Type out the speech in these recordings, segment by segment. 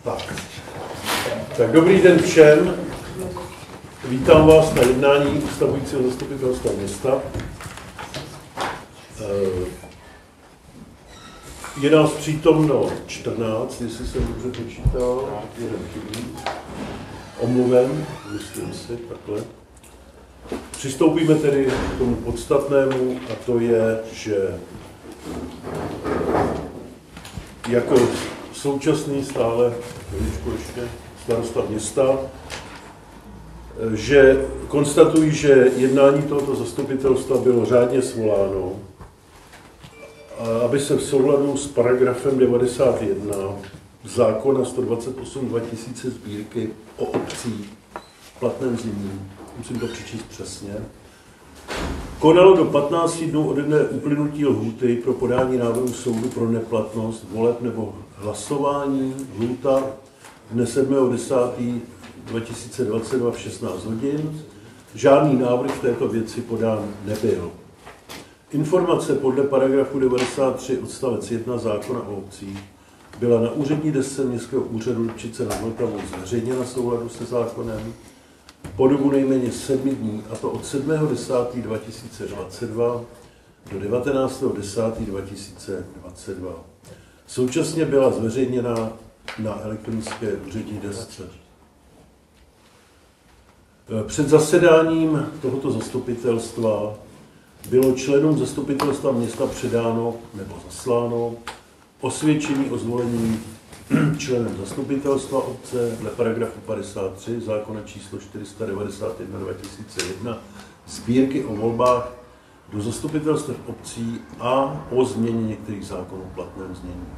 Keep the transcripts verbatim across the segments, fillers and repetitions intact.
Tak. tak dobrý den všem. Vítám vás na jednání ustavujícího zastupitelstva města. Je nás přítomno čtrnáct, jestli jsem dobře počítal, jeden chybí. Omluven, myslím si, takhle. Přistoupíme tedy k tomu podstatnému, a to je, že jako současný stále, chvíličku ještě, starosta města, že konstatují, že jednání tohoto zastupitelstva bylo řádně svoláno, aby se v souladu s paragrafem devadesát jedna zákona sto dvacet osm dva tisíce sbírky o obcích v platném znění, musím to přečíst přesně, konalo do patnácti dnů ode dne uplynutí lhůty pro podání návrhu soudu pro neplatnost voleb nebo hlasování. Lhůta dne sedmého desátého dva tisíce dvacet dva v šestnáct hodin. Žádný návrh v této věci podán nebyl. Informace podle paragrafu devadesát tři odstavec jedna zákona o obcích byla na úřední desce Městského úřadu Lipčice nad Vltavou zveřejněna v souladu se zákonem po dobu nejméně sedmi dní, a to od sedmého desátého dva tisíce dvacet dva do devatenáctého desátého dva tisíce dvacet dva. Současně byla zveřejněna na elektronické úřední desce. Před zasedáním tohoto zastupitelstva bylo členům zastupitelstva města předáno nebo zasláno osvědčení o zvolení členem zastupitelstva obce dle paragrafu padesát tři zákona číslo čtyři sta devadesát jedna dva tisíce jedna sbírky o volbách do zastupitelstev obcí a o změně některých zákonů v platném znění.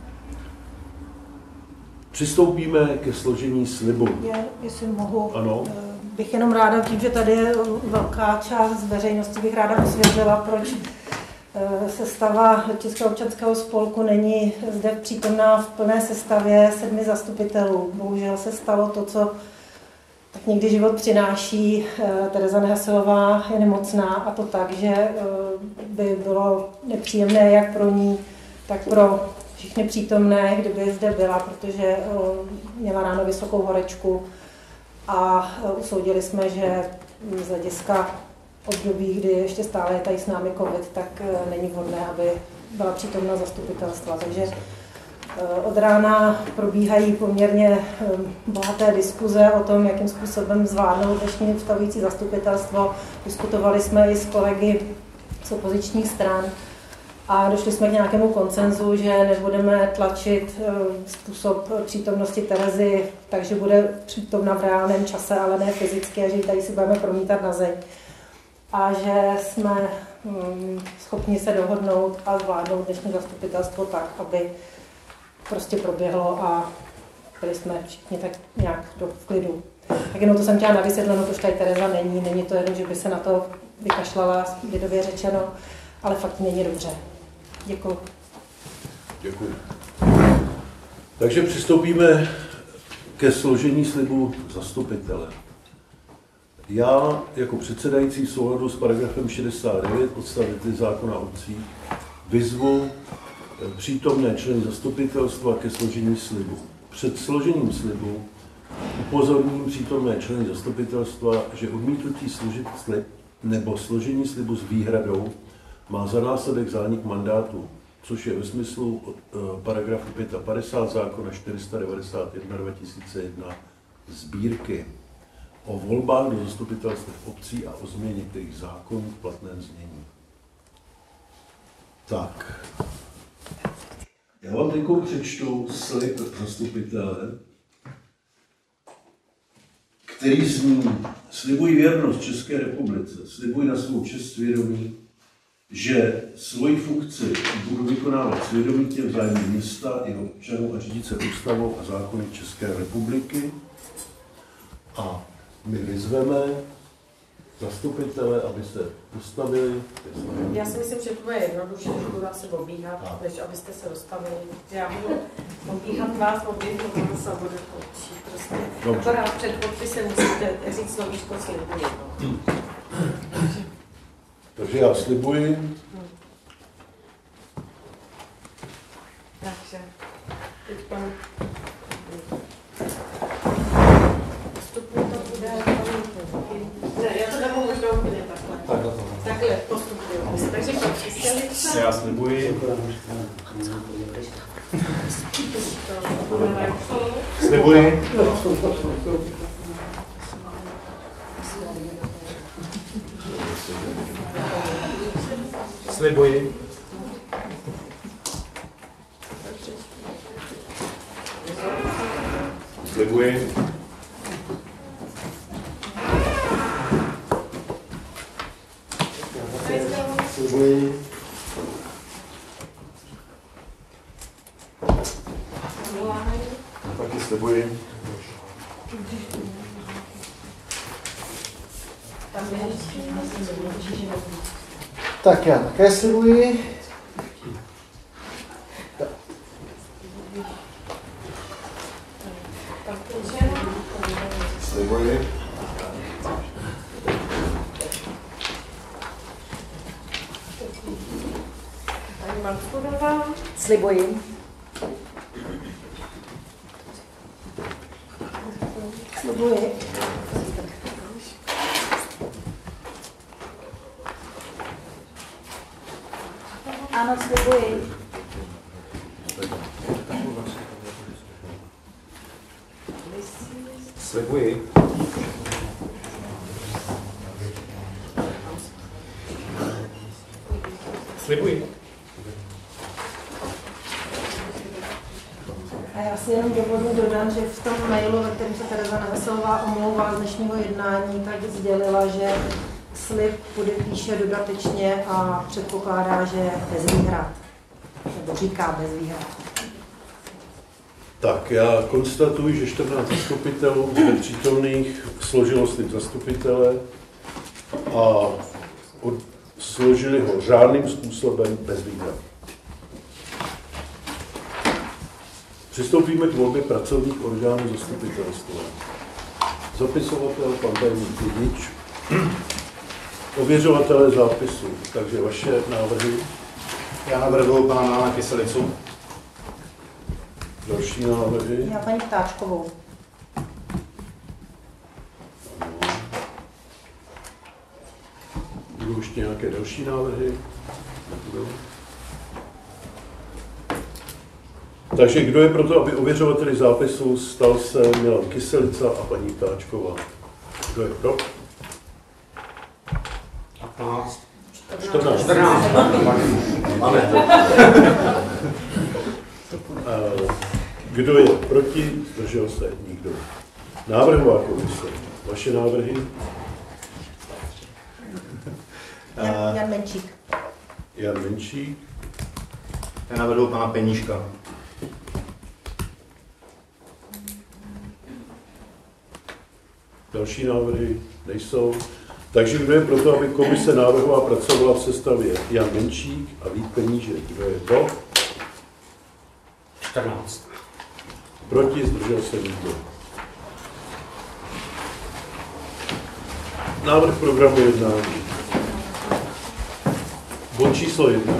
Přistoupíme ke složení slibu. Já, jestli mohu, ano. bych jenom ráda, tím, že tady je velká část veřejnosti, bych ráda vysvětlila, proč sestava Českého občanského spolku není zde přítomná v plné sestavě sedmi zastupitelů. Bohužel se stalo to, co tak někdy život přináší. Tereza Nehasilová je nemocná, a to tak, že by bylo nepříjemné jak pro ní, tak pro všechny přítomné, kdyby zde byla, protože měla ráno vysokou horečku a usoudili jsme, že z hlediska období, kdy ještě stále je tady s námi covid, tak není vhodné, aby byla přítomna zastupitelstva. Takže od rána probíhají poměrně bohaté diskuze o tom, jakým způsobem zvládnout dnešní ustavující zastupitelstvo. Diskutovali jsme i s kolegy z opozičních stran a došli jsme k nějakému konsenzu, že nebudeme tlačit způsob přítomnosti Terezy, takže bude přítomna v reálném čase, ale ne fyzicky, a že ji tady si budeme promítat na zeď. A že jsme hm, schopni se dohodnout a zvládnout dnešní zastupitelstvo tak, aby prostě proběhlo a byli jsme všichni tak nějak do v klidu. Tak jenom to jsem chtěla na vysvětlenou, protože tady Tereza není, není to jenom, že by se na to vykašlala, lidově řečeno, ale fakt není dobře. Děkuji. Děkuji. Takže přistoupíme ke složení slibu zastupitele. Já jako předsedající v souladu s paragrafem šedesát devět odstavec zákona o obcích vyzvu přítomné členy zastupitelstva ke složení slibu. Před složením slibu upozorním přítomné členy zastupitelstva, že odmítnutí složit slib nebo složení slibu s výhradou má za následek zánik mandátu, což je ve smyslu od paragrafu padesát pět zákona čtyři sta devadesát jedna dva tisíce jedna sbírky o volbách do zastupitelstev obcí a o změně některých zákonů v platném znění. Tak. Já vám teď přečtu slib zastupitele, který zní: slibuji věrnost České republice, slibuji na svou čest svědomí, že svoji funkci budu vykonávat svědomitě v zájmu města, jeho občanů a řídit se ústavou a zákony České republiky. A my vyzveme zastupitele, aby se dostavili. Já si myslím, že to bude jednoduše, že budu asi obíhat, než abyste se dostavili. Já budu obíhat vás, oběhnout vás a budu počít. Prostě akorát před podpisem musíte říct slovíčko slibuji. Hmm. Takže já slibuji. Hmm. Takže teď pan... Já slibuji. Slibuji. Slibuji. Slibuji. Slibuji. Taky slibuji. Tak já také slibuji. Slibuji. Paní Manfudová. Slibuji. Slibuji. Ano, slibuji. Slibuji. Slibuji. A já si jenom dovolím dodat, že v tom mailu, ve kterém se Tereza Neveselová omlouvá z dnešního jednání, tak sdělila, že slib podepíše dodatečně a předpokládá, že bez výhrad. Nebo říká bez výhrad. Tak, já konstatuji, že čtrnáct zastupitelů zde přítomných složilo slib zastupitele a od, složili ho řádným způsobem bez výhrad. Přistoupíme k volbě pracovních orgánů zastupitelstva. Zapisovatel pan tajemník Jednič, ověřovatelé zápisu, takže vaše návrhy. Já navrhuji pana Milana Kyselicu. Další návrhy. Já paní Ptáčkovou. Budou ještě nějaké další návrhy? Nebudou. Takže kdo je proto, aby ověřovateli zápisu stal se Milan Kyselica a paní Ptáčková? Kdo je pro? patnáct. čtrnáct. čtrnáct. Máme. Kdo je proti? Zdržel se nikdo. Návrhová komise. Vaše návrhy? Jan, Jan Menčík. Jan Menčík. Já navrhuji pana Peníška. Další návrhy nejsou. Takže kdo je proto, aby komise návrhová pracovala v sestavě Jan Menčík a Vít Penížek? Kdo je pro? čtrnáct. Proti? Zdržel se nikdo. Návrh programu jednání. Bod číslo jedna.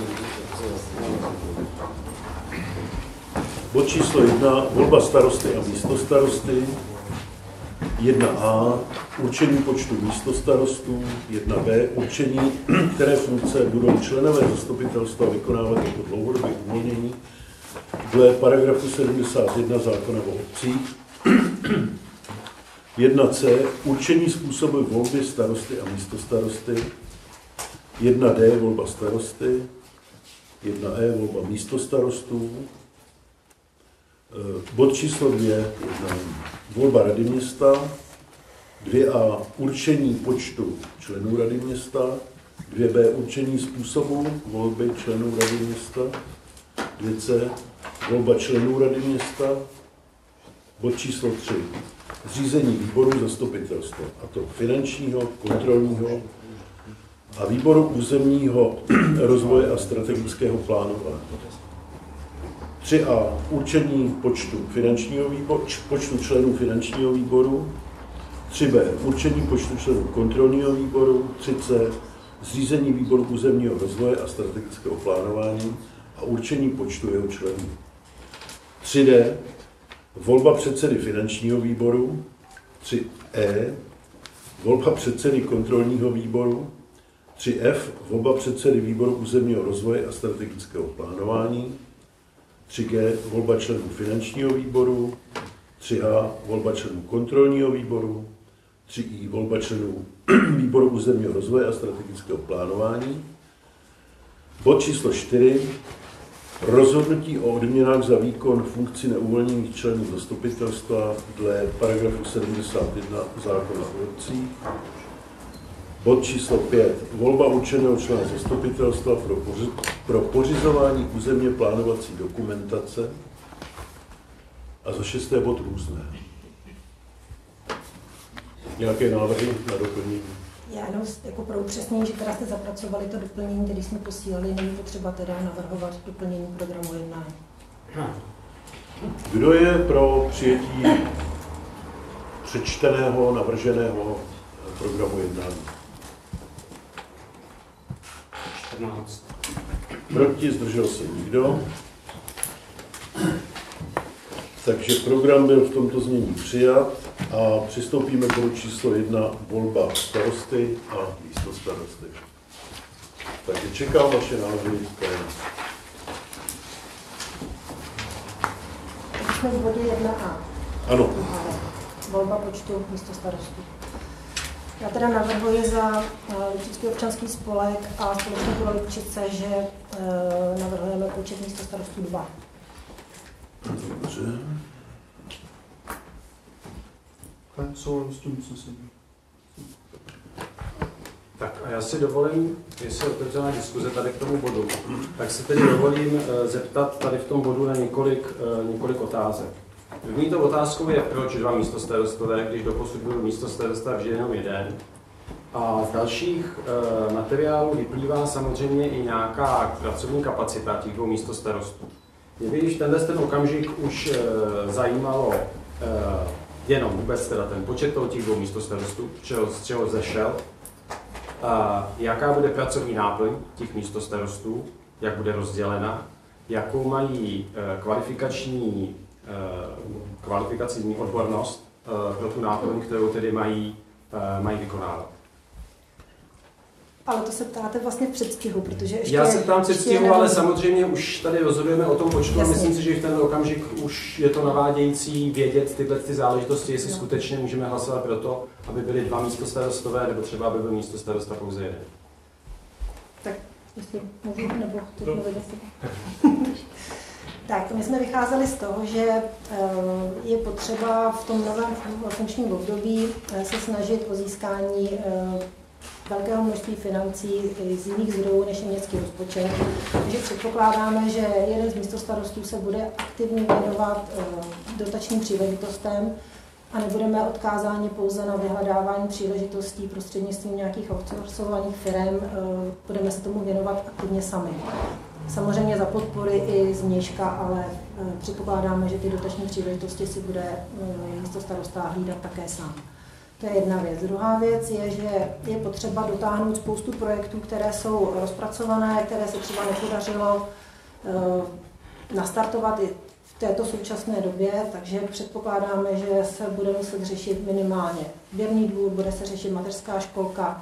Bod číslo jedna. Volba starosty a místostarosty. jedna A. Určení počtu místostarostů. jedna B. Určení, které funkce budou členové zastupitelstva vykonávat jako dlouhodobé uvolnění dle paragrafu sedmdesát jedna zákona o obcích. jedna C. Určení způsobu volby starosty a místostarosty. jedna D. Volba starosty. jedna E. Volba místostarostů. Bod číslo dvě. Volba rady města. dvě A. Určení počtu členů rady města. dvě B. Určení způsobu volby členů rady města. dvě C. Volba členů rady města. Bod číslo tři. Zřízení výboru zastupitelstva, a to finančního, kontrolního a výboru územního rozvoje a strategického plánování. tři A. Určení počtu, finančního výboru, počtu členů finančního výboru. tři B. Určení počtu členů kontrolního výboru. tři C. Zřízení výboru územního rozvoje a strategického plánování a určení počtu jeho členů. tři D. Volba předsedy finančního výboru. tři E. Volba předsedy kontrolního výboru. tři F, volba předsedy výboru územního rozvoje a strategického plánování, tři G, volba členů finančního výboru, tři H, volba členů kontrolního výboru, tři I, volba členů výboru územního rozvoje a strategického plánování. Bod číslo čtyři, rozhodnutí o odměnách za výkon funkcí neuvolněných členů zastupitelstva dle paragrafu sedmdesát jedna zákona o obcích. Bod číslo pět, volba určeného člena zastupitelstva pro, poři, pro pořizování územně plánovací dokumentace. A za šesté bod různé. Nějaké návrhy na doplnění? Já jenom jako pro upřesnění, že teda jste zapracovali to doplnění, který jsme posílali, není potřeba teda navrhovat doplnění programu jednání. Kdo je pro přijetí přečteného, navrženého programu jednání? čtrnáct. Proti, zdržel se nikdo. Takže program byl v tomto znění přijat a přistoupíme k bodu číslo jedna, volba starosty a místo starosty. Takže čekám vaše návrhy. Jsme v bodě jedna A. Ano. Volba počtu místo starostů. Já teda navrhuji za Ličický občanský spolek a společný pro Lipčice, že e, navrhujeme počet místo starostů dva. Dobře. Souhlasím s tím, co jsem. Tak a já si dovolím, jestli je otevřená diskuze tady k tomu bodu, tak si tedy dovolím zeptat tady v tom bodu na několik, několik otázek. První to otázkou je, proč dva místostarostové, když doposud byl místostarosta vždy jenom jeden. A z dalších e, materiálů vyplývá samozřejmě i nějaká pracovní kapacita těch dvou místostarostů. Mě by již tenhle ten okamžik už e, zajímalo e, jenom vůbec teda ten počet toho těch dvou místostarostů, z čeho zešel, a jaká bude pracovní náplň těch místostarostů, jak bude rozdělena, jakou mají e, kvalifikační kvalifikační odbornost pro tu náplň, kterou tedy mají, mají vykonávat. Ale to se ptáte vlastně v předstihu, protože ještě... Já se ptám v předstihu, ale samozřejmě už tady rozhodujeme o tom počtu. Jasně. A myslím si, že v ten okamžik už je to navádějící vědět tyhle ty záležitosti, jestli no. skutečně můžeme hlasovat pro to, aby byly dva místostarostové, nebo třeba aby byl místostarosta pouze jeden. Tak, jestli můžu, nebo teď mluvit Tak, my jsme vycházeli z toho, že je potřeba v tom novém funkčním období se snažit o získání velkého množství financí z jiných zdrojů než je městský rozpočet. Takže předpokládáme, že jeden z místostarostů se bude aktivně věnovat dotačním příležitostem a nebudeme odkázáni pouze na vyhledávání příležitostí prostřednictvím nějakých outsourcovaných firm, budeme se tomu věnovat aktivně sami. Samozřejmě za podpory i z měška, ale předpokládáme, že ty dotační příležitosti si bude místostarosta hlídat také sám. To je jedna věc. Druhá věc je, že je potřeba dotáhnout spoustu projektů, které jsou rozpracované, které se třeba nepodařilo nastartovat i v této současné době, takže předpokládáme, že se bude muset řešit minimálně sběrný dvůr, bude se řešit mateřská školka.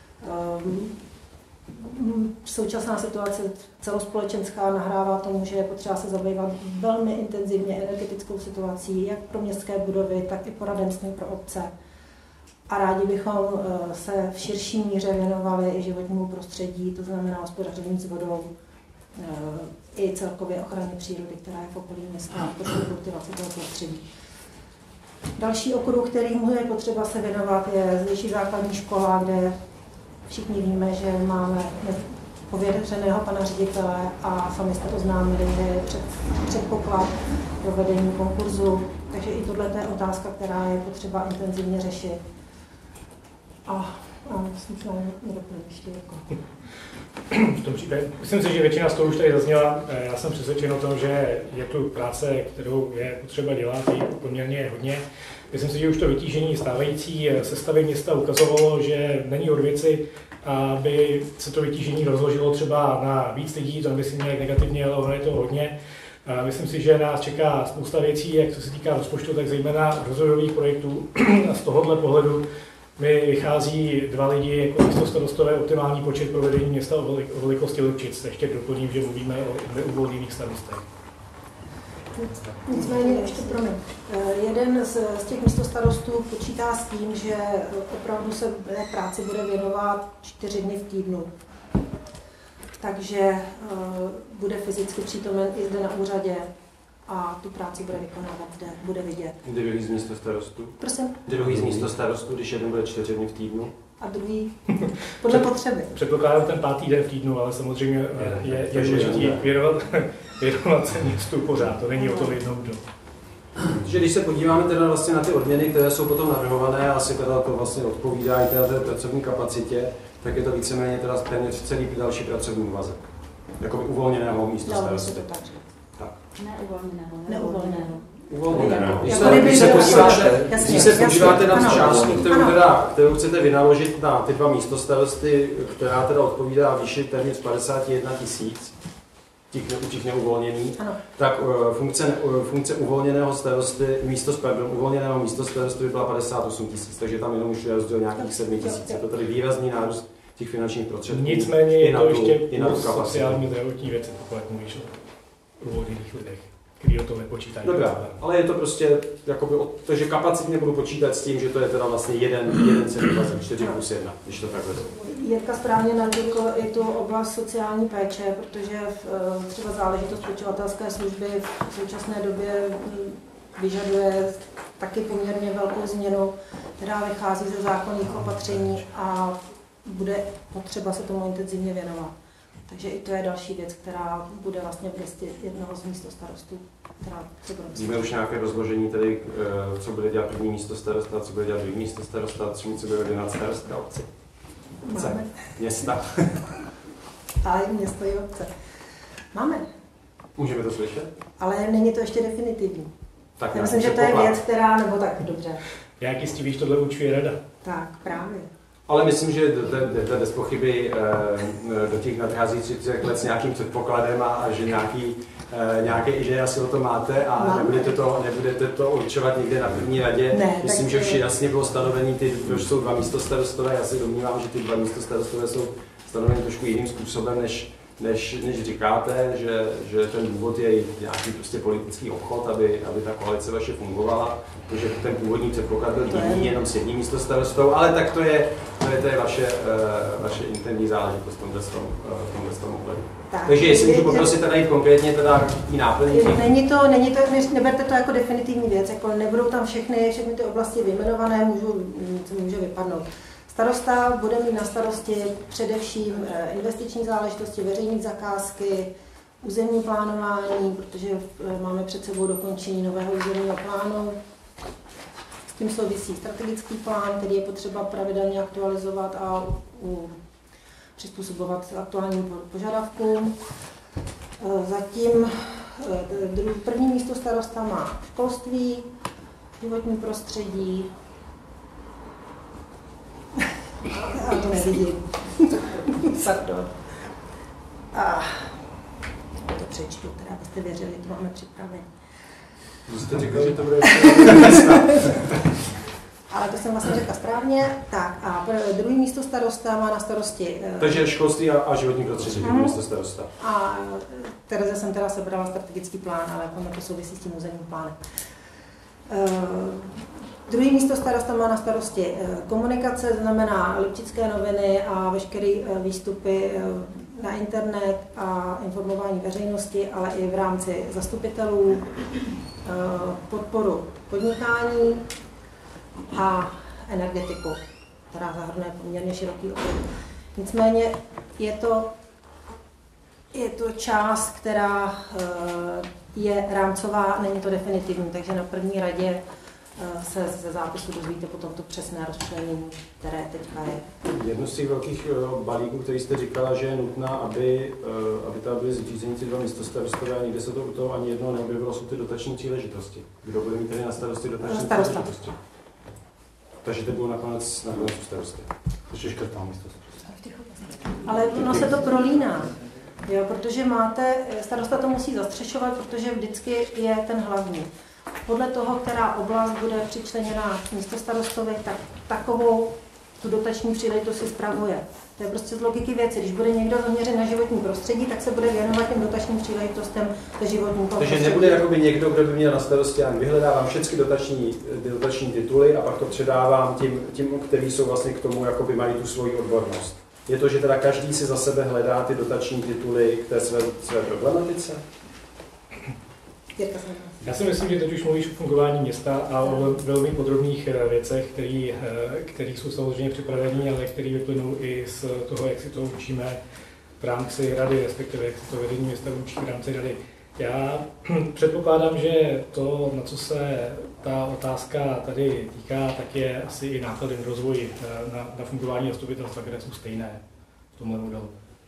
Současná situace celospolečenská nahrává tomu, že je potřeba se zabývat velmi intenzivně energetickou situací, jak pro městské budovy, tak i poradenstvím pro obce. A rádi bychom se v širší míře věnovali i životnímu prostředí, to znamená hospodaření s vodou, i celkově ochraně přírody, která je v okolí města, a potřebu kultivace toho prostředí. Další okruh, kterým je potřeba se věnovat, je zdejší základní škola, kde všichni víme, že máme pověřeného pana ředitele a sami jste oznámili, že je před, předpoklad provedení konkurzu. Takže i tohle je otázka, která je potřeba intenzivně řešit. A, a myslím, že nedoplním ještě jako. V tom případě, myslím si, že většina z toho už tady zazněla. Já jsem přesvědčen o tom, že je tu práce, kterou je potřeba dělat, i poměrně hodně. Myslím si, že už to vytížení stávající sestavy města ukazovalo, že není od věci, aby se to vytížení rozložilo třeba na víc lidí, to nemyslím nějak negativně, ale ono je to hodně. Myslím si, že nás čeká spousta věcí, jak co se týká rozpočtu, tak zejména rozvojových projektů. A z tohohle pohledu mi vychází dva lidi jako místostarostové optimální počet pro vedení města o velikosti Lipčic. Ještě doplním, že mluvíme o neuvolněných starostech. Nicméně ještě pro mě. Jeden z, z těch místostarostů počítá s tím, že opravdu se práci bude věnovat čtyři dny v týdnu. Takže uh, bude fyzicky přítomen i zde na úřadě a tu práci bude vykonávat zde, bude vidět. Druhý z místostarostů? Prosím? Druhý z místostarostů, když jeden bude čtyři dny v týdnu? A druhý podle potřeby. Předpokládám ten pátý den v týdnu, ale samozřejmě je, je, je důležitý věnovat, věnovat se městu pořád, to není o tom jednou dnu. Že když se podíváme teda vlastně na ty odměny, které jsou potom navrhované, asi teda to vlastně odpovídá i té pracovní kapacitě, tak je to víceméně teda téměř celý další pracovní úvazek. Jakoby uvolněného místo starosty. Tak. Neuvolněného. Neuvolněného. Uvolněného. Když Jako se, když se podíváte, jasně, když se podíváte na ano. tu částku, kterou, Ano. teda, kterou chcete vynaložit na ty dva místostarosty, která teda odpovídá výši téměř padesát jedna tisíc, těch, u těch neuvolněných, Ano. tak uh, funkce, uh, funkce uvolněného starosty, místo, pardon, uvolněného místo starosty by byla padesát osm tisíc, takže tam jenom už je rozdíl nějakých sedm tisíc. Je to tady výrazný nárůst těch finančních prostředků. Nicméně je to tu, ještě plus sociální zdravotní věci, pokud mluvíš o uvolněných lidech, kteří o to nepočítají. Dobrá, ale je to prostě, jakoby, takže kapacitně budu počítat s tím, že to je teda vlastně jeden, jeden celý bazén, čtyři plus jedna, když to takhle. Jirka správně nadvykl i tu oblast sociální péče, protože v, třeba záležitost pečovatelské služby v současné době vyžaduje taky poměrně velkou změnu, která vychází ze zákonných opatření a bude potřeba se tomu intenzivně věnovat. Takže i to je další věc, která bude vlastně v gesci jednoho z místostarostů, která se bude Víme už nějaké rozložení tedy, co bude dělat první místo starosta, co bude dělat druhý místo starosta, třetí, co bude dělat starostka obce. Obce, města. A i město i obce. Máme. Můžeme to slyšet? Ale není to ještě definitivní. Tak Já myslím, že to je věc, která, nebo tak, dobře. Jak jistí víš, tohle určuje rada. Tak, právě. Ale myslím, že jde bez pochyby do těch nadcházejících let s nějakým předpokladem a, a že nějaký, nějaké ideje asi o to máte a Máme. nebudete to, nebudete to určovat někde na první radě. Ne, myslím, tak že už jasně bylo stanovení, ty, že jsou dva místostarostové. Já si domnívám, že ty dva místostarostové jsou stanoveny trošku jiným způsobem, než, než, než říkáte, že, že ten důvod je nějaký prostě politický obchod, aby, aby ta koalice vaše fungovala. Protože ten původní předpoklad byl jiný, jenom s jedním místostarostou, ale tak to je, to je, to je vaše, uh, vaše interní záležitost v tomhle tom ohledu. Tak, Takže jestli můžu poprosit teda jít konkrétně teda i náplní. Není to, není to, neberte to jako definitivní věc, jako nebudou tam všechny, všechny ty oblasti vyjmenované, můžu, co může vypadnout. Starosta bude mít na starosti především investiční záležitosti, veřejné zakázky, územní plánování, protože máme před sebou dokončení nového územního plánu. S tím souvisí strategický plán, který je potřeba pravidelně aktualizovat a u, přizpůsobovat aktuálním požadavkům. Zatím první místo starosta má školství, životní prostředí. Já to nevidím. Pardon. A to přečtu, teda abyste věřili, to máme připravené. Vy jste řekl, že to bude Ale to jsem vlastně řekla správně. Tak a druhý místo starosta má na starosti... Takže školství a, a životní prostředí, druhý místo starosta. A Tereze jsem teda sebrala strategický plán, ale ono to souvisí s tím územním plánem. Uh, druhý místo starosta má na starosti komunikace, znamená Lipčické noviny a veškeré výstupy na internet a informování veřejnosti, ale i v rámci zastupitelů, podporu podnikání a energetiku, která zahrnuje poměrně široký okruh. Nicméně je to, je to část, která je rámcová, není to definitivní, takže na první radě se ze zápisu dozvíte potom to přesné rozčlenění, které teďka je. Jedno z těch velkých balíků, který jste říkala, že je nutná, aby, aby tam byly zřízení ty dva místostarostové a nikde se to u toho ani jedno neobjevilo, jsou ty dotační příležitosti. Kdo bude mít tedy na starosti dotační Starosta. příležitosti? Takže to bylo nakonec, nakonec u starosty. Takže škrtám místostarosty. Ale ono se to prolíná, jo, protože máte, starosta to musí zastřešovat, protože vždycky je ten hlavní. podle toho, která oblast bude přičleněna místostarostovi, tak takovou tu dotační příležitost si spravuje. To je prostě z logiky věci. Když bude někdo zaměřen na životní prostředí, tak se bude věnovat těm dotačním příležitostem ze životního prostředí. Takže nebude jakoby někdo, kdo by měl na starosti, já vyhledávám všechny dotační, dotační tituly a pak to předávám tím, tím, kteří jsou vlastně k tomu, jakoby mají tu svoji odbornost. Je to, že teda každý si za sebe hledá ty dotační tituly k té své, své problematice? Já si myslím, že teď už mluvíš o fungování města a o velmi podrobných věcech, které jsou samozřejmě připravené, ale které vyplynou i z toho, jak si to učíme v rámci rady, respektive jak si to vedení města učí v rámci rady. Já předpokládám, že to, na co se ta otázka tady týká, tak je asi i náklady na rozvoj, na, na fungování zastupitelstva, které jsou stejné v tomhle modelu.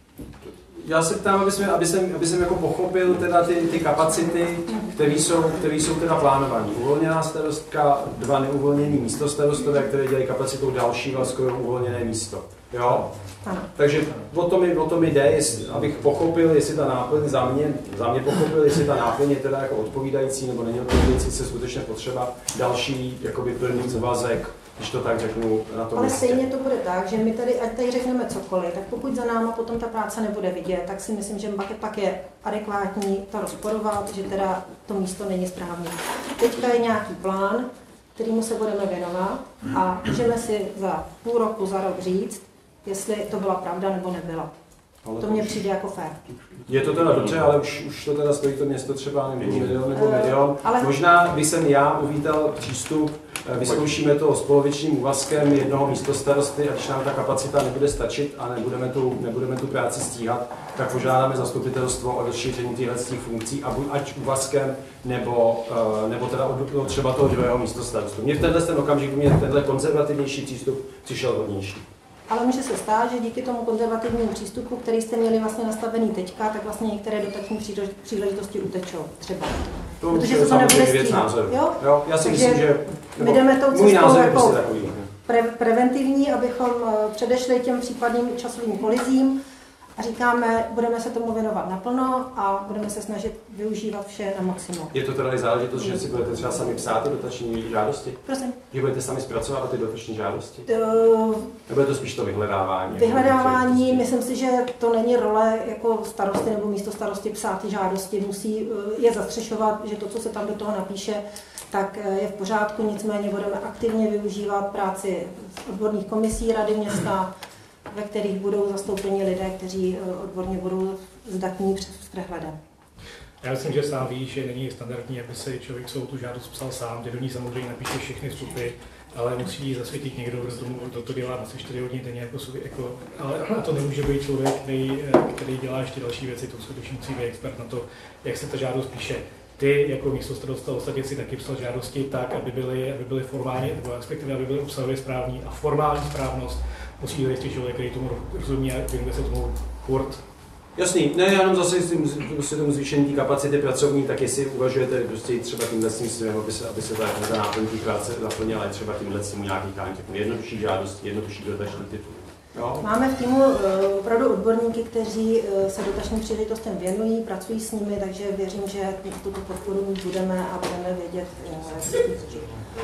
Já se ptám, aby, jsme, aby, jsem, aby jsem jako pochopil teda ty, ty kapacity, které jsou, které jsou teda plánované. Uvolněná starostka, dva neuvolnění místostarostové, které dělají kapacitou další vlastně uvolněné místo. Jo? Takže o to mi, o to mi jde, jestli, abych pochopil, jestli ta náplň za mě, za mě pochopil, jestli ta náplň je teda jako odpovídající nebo není odpovídající, se skutečně potřeba další jakoby plný závazek, když to tak řeknu na tom Ale místě. stejně to bude tak, že my tady, ať tady řekneme cokoliv, tak pokud za náma potom ta práce nebude vidět, tak si myslím, že pak je, pak je adekvátní to rozporovat, že teda to místo není správné. Teďka je nějaký plán, kterýmu se budeme věnovat a můžeme si za půl roku, za rok říct, jestli to byla pravda nebo nebyla. Ale to mně přijde jako fér. Je to teda dobře, ale už, už to teda stojí to město třeba nebo milion nebo milion. Ale... Možná by jsem já uvítal přístup, vyzkoušíme to s polovičním úvazkem jednoho místostarosty a když nám ta kapacita nebude stačit a nebudeme tu, nebudeme tu práci stíhat, tak požádáme zastupitelstvo o rozšíření těchto funkcí a buď ať úvazkem nebo, nebo teda od třeba toho druhého místostarostu. Mně v tenhle ten okamžik mě tenhle konzervativnější přístup přišel hodnější. Ale může se stát, že díky tomu konzervativnímu přístupu, který jste měli vlastně nastavený teďka, tak vlastně některé dotační příležitosti utečou třeba. To protože se to nebude stíhat. Jo? Jo, já si myslím, že my jdeme tou cestou jako takový, pre, preventivní, abychom předešli těm případným časovým kolizím a říkáme, budeme se tomu věnovat naplno a budeme se snažit využívat vše na maximum. Je to teda i záležitost, že si budete třeba sami psát ty dotační žádosti? Prosím. Že budete sami zpracovávat ty dotační žádosti? To... Nebo je to spíš to vyhledávání? Vyhledávání, myslím si, že to není role jako starosty nebo místo starosty psát ty žádosti, musí je zastřešovat, že to, co se tam do toho napíše, tak je v pořádku, nicméně budeme aktivně využívat práci odborných komisí Rady města, ve kterých budou zastoupeni lidé, kteří odborně budou zdatní před přehledem. Já myslím, že sám víš, že není standardní, aby se člověk svou tu žádost psal sám, ty do ní samozřejmě napíše všechny vstupy, ale musí zasvětit někdo, kdo, tomu, kdo to dělá dvacet čtyři hodin denně, jako, jako, ale to nemůže být člověk, který, který dělá ještě další věci, to skutečně musí být expert na to, jak se ta žádost píše. Ty jako místostarosta ostatně si taky psal žádosti tak, aby byly, aby byly formálně, nebo respektive aby byly obsahově správní a formální správnost musí zajistit člověk, který tomu rozumí a věnuje se tomu furt. Jasný, ne, jenom zase s tomu zvýšení kapacity pracovní, tak jestli uvažujete prostě třeba tímhle směrem, aby se, aby se ta, ta náplň té práce zaplnila, ale třeba tímhle s tím nějaký jednodušší žádosti, jednodušší dotační titul. Jo. Máme v týmu opravdu odborníky, kteří se dotačním příležitostem věnují, pracují s nimi, takže věřím, že tuto podporu mít budeme a budeme vědět, jak se tím.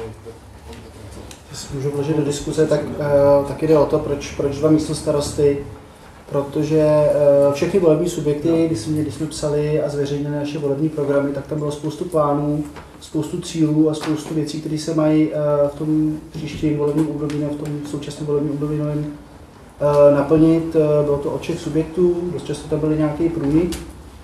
Jestli můžu vložit do diskuze, tak, tak jde o to, proč, proč dva místostarosty, protože všechny volební subjekty, když jsme, když jsme psali a zveřejnili naše volební programy, tak tam bylo spoustu plánů, spoustu cílů a spoustu věcí, které se mají v tom příštím volebním období, v tom současném volebním období novém naplnit. Bylo to od všech subjektů, dost často tam byly nějaký průnik.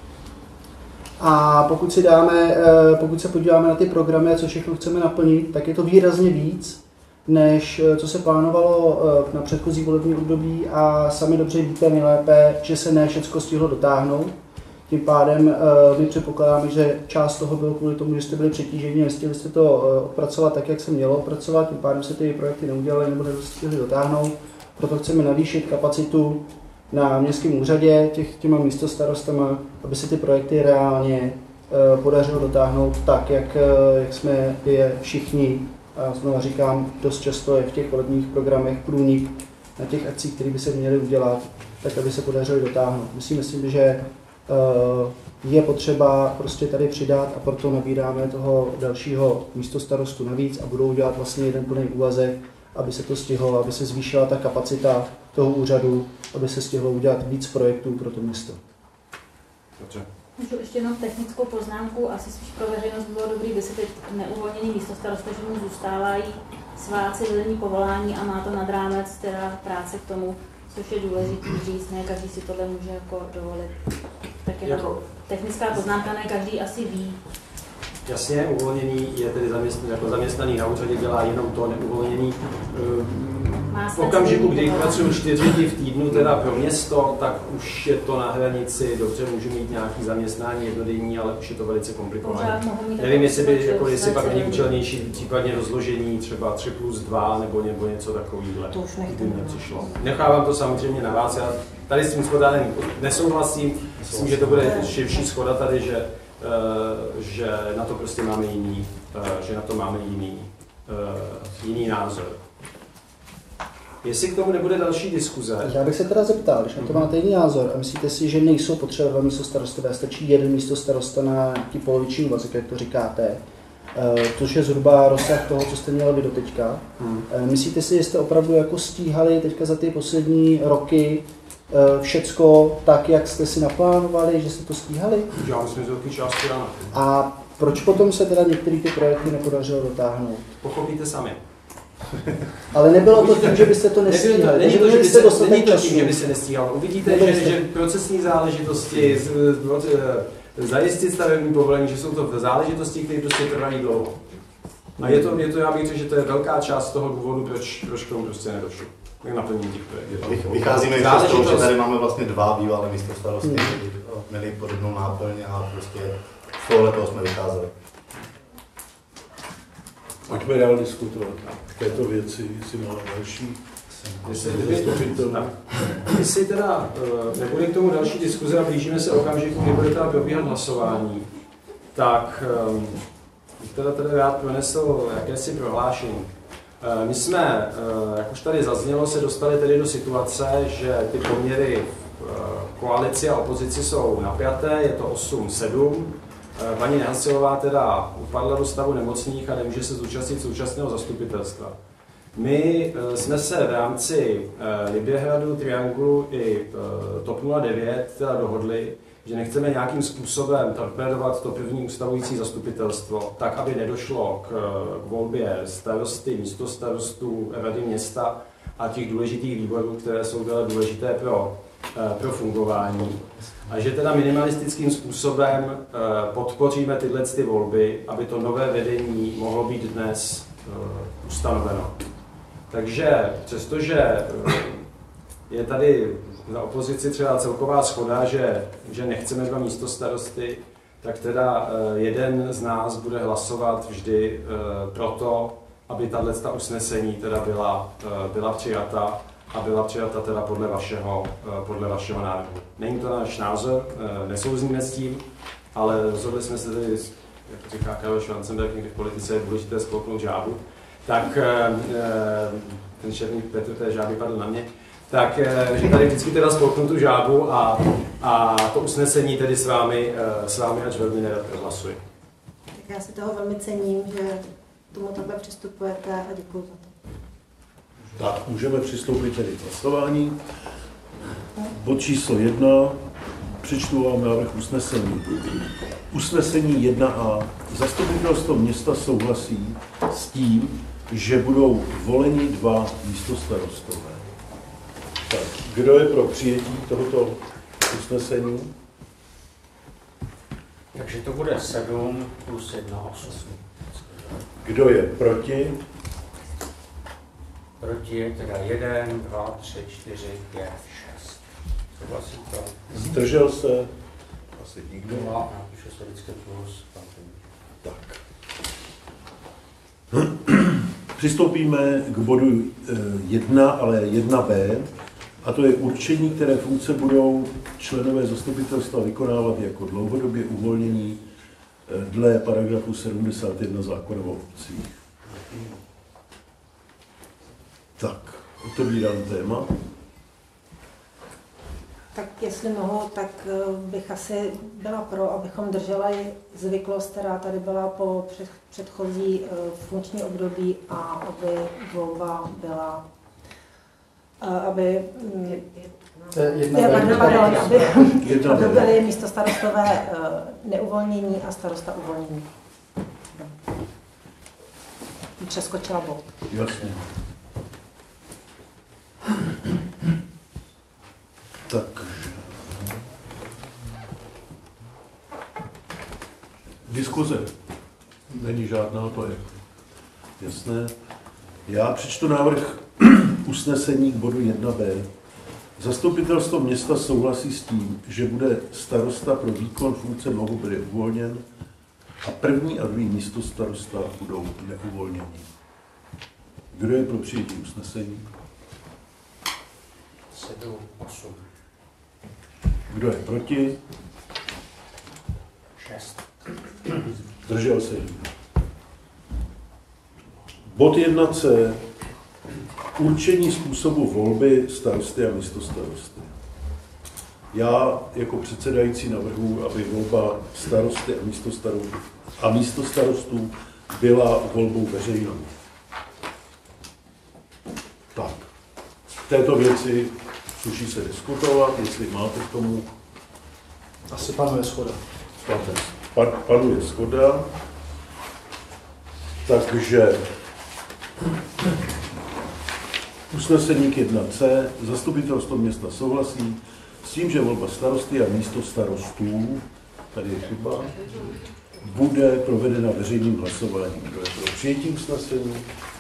A pokud si dáme, pokud se podíváme na ty programy, co všechno chceme naplnit, tak je to výrazně víc, než co se plánovalo na předchozí volební období a sami dobře víte nejlépe, že se ne všecko stihlo dotáhnout. Tím pádem my předpokládáme, že část toho bylo kvůli tomu, že jste byli přetíženi, nestihli jste to odpracovat tak, jak se mělo odpracovat, tím pádem se ty projekty neudělaly nebo nestihli dotáhnout. Proto chceme navýšit kapacitu na městském úřadě těch, těma místostarostama, aby se ty projekty reálně podařilo dotáhnout tak, jak, jak jsme je všichni, a znovu říkám, dost často je v těch volebních programech průnik na těch akcích, které by se měly udělat, tak aby se podařilo dotáhnout. Myslíme si, že je potřeba prostě tady přidat a proto nabíráme toho dalšího místostarostu navíc a budou dělat vlastně jeden plný úvazek, aby se to stihlo, aby se zvýšila ta kapacita toho úřadu, aby se stihlo udělat víc projektů pro to město. Dobře. Můžu ještě jenom technickou poznámku, asi spíš pro veřejnost bylo dobrý, by se teď neuvolněný místostarosta, že mu zůstávají sváci vedení povolání a má to nad rámec teda práce k tomu, což je důležitý říct, ne každý si tohle může jako dovolit. Tak je jako technická poznámka, ne každý asi ví. Jasně, uvolněný je tedy zaměstnaný, jako zaměstnaný na úřadě, dělá jenom to, neuvolněný. V okamžiku, kdy pracuju čtyři dny v týdnu teda pro město, tak už je to na hranici, dobře, můžu mít nějaký zaměstnání jednodenní, ale už je to velice komplikované. Nevím, jestli by, jako, jestli pak není účelnější případně rozložení třeba tři plus dva nebo, nebo něco takového. To už nechci. Nepřišlo. Nechávám to samozřejmě na vás, já tady s tím shodáním nesouhlasím, myslím, že to bude širší shoda tady, že Uh, že na to prostě máme jiný, uh, že na to máme jiný, uh, jiný názor. Jestli k tomu nebude další diskuze... Já bych se teda zeptal, když na to máte jiný názor a myslíte si, že nejsou potřeba dva místostarostové, stačí jeden místostarosta na nějaký poloviční úvazek, jak to říkáte, uh, což je zhruba rozsah toho, co jste měli vy doteďka. Hmm. Uh, myslíte si, že jste opravdu jako stíhali teďka za ty poslední roky všecko tak, jak jste si naplánovali, že jste to stíhali? Já myslím, že velký části ano. A proč potom se teda některé ty projekty nepodařilo dotáhnout? Pochopíte sami. Ale nebylo to tím, že byste to nestíhali. Není to, že by se, není to tím, že by se nestíhalo. Uvidíte, že, jste... že procesní záležitosti, z, z, z, zajistit stavební povolení, že jsou to záležitosti, které prostě trvají dlouho. A je to, je to, já bych řekl, že to je velká část toho důvodu, proč, proč k tomu prostě nedošlo. Naplnění těch projektů. Vycházíme ještě z toho, že tady máme vlastně dva bývalé místostarosty, kteří měli podobnou náplň a prostě z tohohle toho jsme vycházeli. Pojďme dál diskutovat k této věci, jestli máme další. Jestli teda nebude k tomu další diskuze a blížíme se okamžiku, kdy bude teda probíhat hlasování, tak bych teda teda rád pronesl jakési prohlášení. My jsme, jak už tady zaznělo, se dostali tedy do situace, že ty poměry v koalici a opozici jsou napjaté, je to osm sedm. Paní Nehasilová teda upadla do stavu nemocných a nemůže se zúčastnit současného zastupitelstva. My jsme se v rámci Liběhradu, Triangulu i TOP nula devět teda dohodli, že nechceme nějakým způsobem torpédovat to první ustavující zastupitelstvo, tak, aby nedošlo k, k volbě starosty, místostarostů, rady města a těch důležitých výborů, které jsou teda důležité pro, pro fungování. A že teda minimalistickým způsobem podpoříme tyhle ty volby, aby to nové vedení mohlo být dnes ustanoveno. Takže přestože je tady na opozici třeba celková shoda, že, že nechceme dva místostarosty, tak teda jeden z nás bude hlasovat vždy pro to, aby tato usnesení teda byla, byla přijata a byla přijata teda podle vašeho, podle vašeho návrhu. Není to náš názor, nesouzníme s tím, ale rozhodli jsme se tedy, jak říká Karel Schwarzenberg, někdy v politice je důležité spolknout žábu, tak ten černý Petr té žáby padl na mě, tak že tady vždycky teda spolknu tu žábu a, a to usnesení tedy s vámi, s vámi až velmi nerad hlasuji. Tak já si toho velmi cením, že tomu takhle přistupujete a děkuji za to. Tak, můžeme přistoupit tedy k hlasování. Bod číslo jedna. Přečtu vám návrh usnesení. Usnesení jedna a. Zastupitelstvo města souhlasí s tím, že budou voleni dva místostarostové. Tak, kdo je pro přijetí tohoto usnesení? Takže to bude sedm plus jedna, osm. Kdo je proti? Proti je teda jedna, dva, tři, čtyři, pět, šest. Souhlasí to? Zdržel se? Asi nikdo. No, napíšu se vždycky plus. Tak. Přistoupíme k bodu jedna, ale jedna bé, a to je určení, které funkce budou členové zastupitelstva vykonávat jako dlouhodobě uvolnění dle paragrafu sedmdesát jedna zákona o obcích. Tak, otevírám téma. Tak jestli mohu, tak bych asi byla pro, abychom drželi zvyklost, která tady byla po předchozí funkční období a aby volba byla, aby, Jedna je, pardon, pardon, aby, Jedna aby byly místo starostové neuvolnění a starosta uvolnění. Přeskočila bod. Jasně. Tak. Diskuze. Není žádná, to je jasné. Já přečtu návrh usnesení k bodu jedna bé. Zastupitelstvo města souhlasí s tím, že bude starosta pro výkon funkce mnohobyly uvolněn a první a druhý místo starosta budou neuvolněni. Kdo je pro přijetí usnesení? sedm, osm. Kdo je proti? šest. Zdržel se. Bod jedna cé. Určení způsobu volby starosty a místostarosty. Já jako předsedající navrhuji, aby volba starosty a místostarostů a místostarostů byla volbou veřejnou. Tak. V této věci sluší se diskutovat, jestli máte k tomu. Asi panuje shoda. Pan, panuje shoda. Takže usnesení k jedna cé. Zastupitelstvo města souhlasí s tím, že volba starosty a místo starostů, tady je chyba, bude provedena veřejným hlasováním. Kdo je pro přijetí usnesení?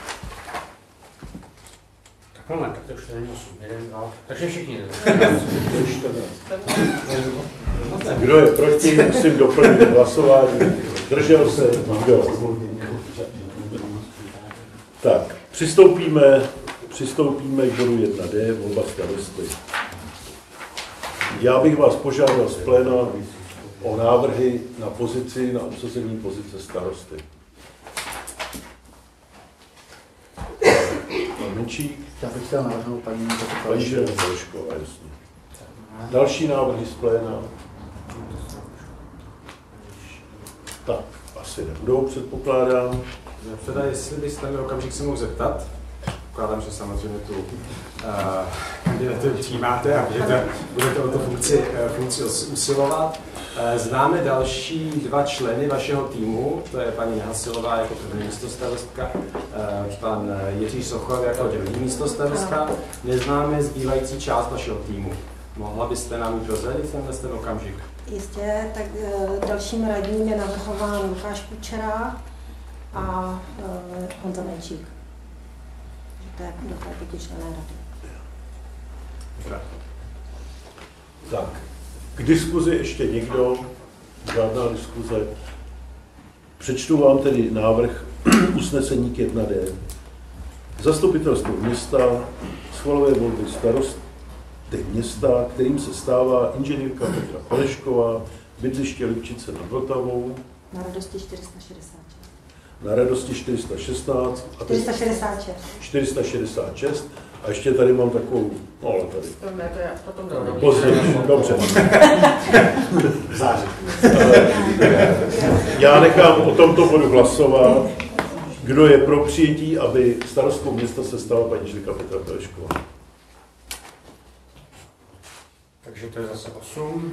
Tak moment, tak to už není osm, jeden, dva, takže všichni. Kdo je proti, musím doplnit hlasování. Držel se, kdo? Tak, přistoupíme, přistoupíme k bodu jedna dé, volba starosty. Já bych vás požádal z pléna o návrhy na pozici, na obsazení pozice starosty. Pan Menčík. Já bych chtěl navrhnout paní Paní Šelešková, jasně. Další návrhy z pléna. Tak, asi nebudou, předpokládám. Teda, jestli byste mi okamžik se mohl zeptat, pokládám, že samozřejmě tu kandidaturu uh, přijímáte a budete, budete o to funkci, uh, funkci usilovat. Uh, známe další dva členy vašeho týmu, to je paní Hasilová jako první místostarostka, uh, pan Jiří Sochor jako druhý místostarostka. Neznáme zbývající část vašeho týmu. Mohla byste nám ji prozradit tenhle ten okamžik? Jistě, tak e, dalším radním je navrhován Lukáš Kučera a e, Honza Menčík. To je do té pětičlenné rady. Tak, k diskuzi ještě někdo? Žádná diskuze. Přečtu vám tedy návrh usnesení k jedna dé. Zastupitelstvo města schvaluje volby starosty města, kterým se stává inženýrka Petra Pelešková, bydliště Lipčice nad Vltavou. Na Radosti čtyři sta šedesát šest. Na Radosti čtyři sta šestnáct. čtyři sta šedesát šest. čtyři sta šedesát šest. A ještě tady mám takovou, no ale tady. To ne, to já potom dám. Později, dobře. Já nechám o tomto bodu hlasovat. Kdo je pro přijetí, aby starostkou města se stala paní inženýrka Petra Pelešková? Takže to je zase osm.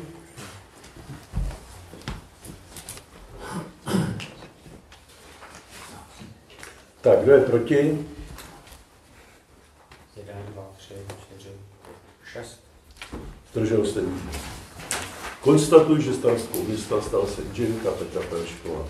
Tak, kdo je proti? jeden, dva, tři, čtyři, šest. Zdržel se nikdo. Konstatuji, že starostkou města stala se inženýrka Petra Pelešková.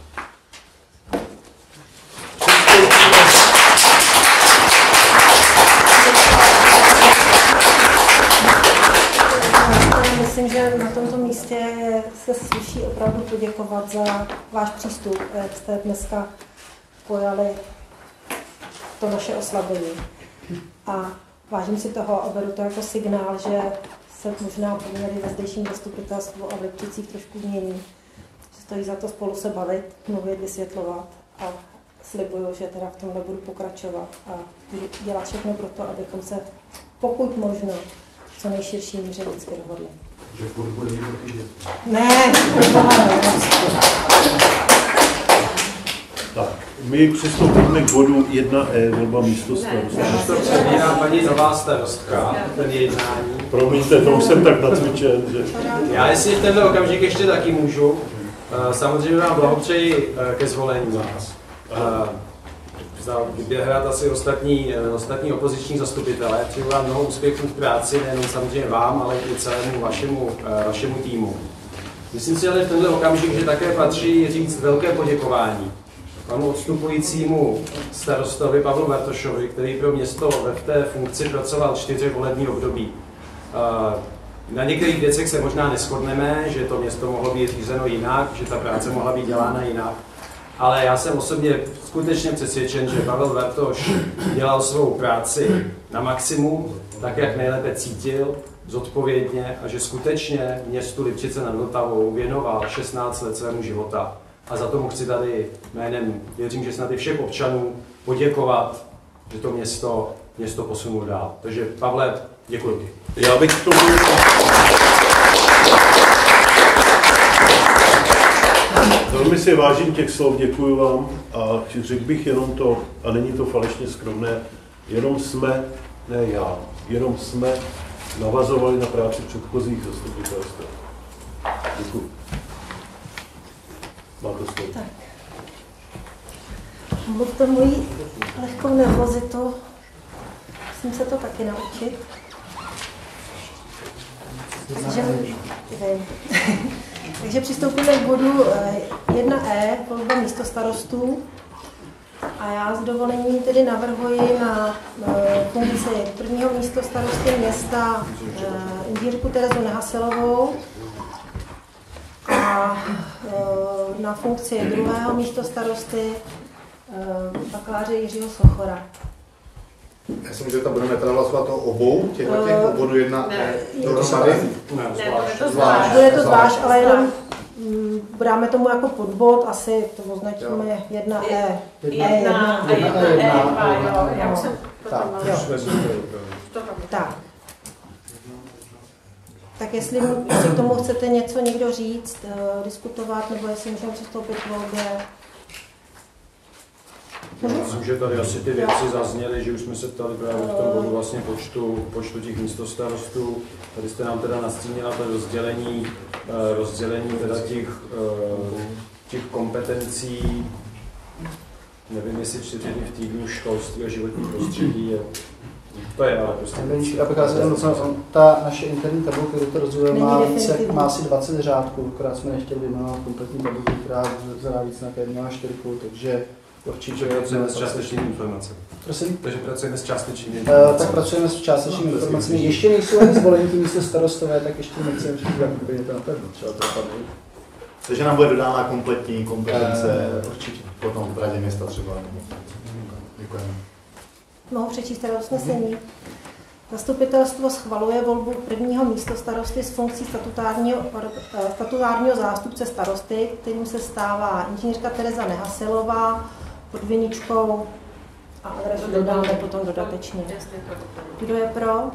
Myslím, že na tomto místě se sluší opravdu poděkovat za váš přístup, jak jste dneska pojali to naše oslabení. A vážím si toho a beru to jako signál, že se možná poměry ve zdejším zastupitelstvu a v Lipčicích trošku mění. Že stojí za to spolu se bavit, mluvit, vysvětlovat a slibuju, že teda v tomhle budu pokračovat a budu dělat všechno pro to, abychom se pokud možno co nejširší míře vždycky dohodli. Že furt bude někdo. Ne, tak, my přistoupíme k bodu jedna E, volba místo starosty. To přebírá paní nová starostka, ten jednání. Promiňte, to už jsem tak nacvičen, že... Já jestli v tenhle okamžik ještě taky můžu, samozřejmě vám blahopřeji ke zvolení vás. Bude hrát asi ostatní, ostatní opoziční zastupitelé. Přeju vám mnoho úspěchů v práci, nejenom samozřejmě vám, ale i celému vašemu, vašemu týmu. Myslím si ale v tenhle okamžik, že také patří říct velké poděkování panu odstupujícímu starostovi Pavlu Bartošovi, který pro město v té funkci pracoval čtyři volební období. Na některých věcech se možná neshodneme, že to město mohlo být řízeno jinak, že ta práce mohla být dělána jinak. Ale já jsem osobně skutečně přesvědčen, že Pavel Bartoš dělal svou práci na maximum, tak jak nejlépe cítil, zodpovědně a že skutečně městu Lipčice nad Vltavou věnoval šestnáct let svému života. A za to mu chci tady jménem, věřím, že snad i všech občanů, poděkovat, že to město, město posunul dál. Takže Pavle, děkuji. Já bych k tomu... Velmi si vážím těch slov, děkuji vám a řekl bych jenom to, a není to falešně skromné, jenom jsme, ne já, jenom jsme navazovali na práci předchozích zastupitelstv. Děkuji. Máte slovo. Tak. Mluvte mojí lehkou nervozitu. Musím se to taky naučit. Takže, Takže přistoupíme k bodu jedna E, volba místostarostů. A já s dovolením tedy navrhuji na funkci prvního místostarosty města inženýrku Terezu Nehasilovou a na funkci druhého místostarosty bakaláře Jiřího Sochora. Já si myslím, že tam budeme teda hlasovat o obou těch uh, bodu jedna. Ne, dohromady. Ne, to zvlášť. Bude to zvlášť, ale jenom dáme tomu jako podbod, asi to označíme jedna E. Jedna a jedna E, jo, jak jsem potom Tak. Tak jestli, jestli k tomu chcete něco někdo říct, diskutovat, nebo jestli můžeme přistoupit k volbě. Myslím, že tady asi ty věci zazněly, že už jsme se ptali právě v tom bodu vlastně počtu, počtu těch místostarostů. Tady jste nám teda nastínila to rozdělení, rozdělení teda těch, těch kompetencí. Nevím, jestli čtyři dny v týdnu školství a životní prostředí je. To je ale prostě. Já bych asi ta naše interní tabulka, kterou to rozděluje, má, má asi dvacet řádků, akorát jsme nechtěli vyjmenovat kompletní tabulku, která zadá víc na jedna čtyřku, takže určitě pracujeme s částečnými informacemi. Prosím? Takže pracujeme s částečnými informacemi. Uh, tak pracujeme s částečnými informacemi. Ještě nejsou ani zvolení ty místo starostové, tak ještě nechceme říct, jak úplně to napevno. Třeba to padne. Takže nám bude dodána kompletní kompetence uh, určitě. Potom v radě města třeba. Děkujeme. Mohu přečíst teda usnesení. Zastupitelstvo schvaluje volbu prvního místostarosty s funkcí statutárního, statutárního zástupce starosty, kterým se stává inženýrka Tereza Nehasilová pod viničkou a adresu dodáme potom dodatečně. Kdo je pro?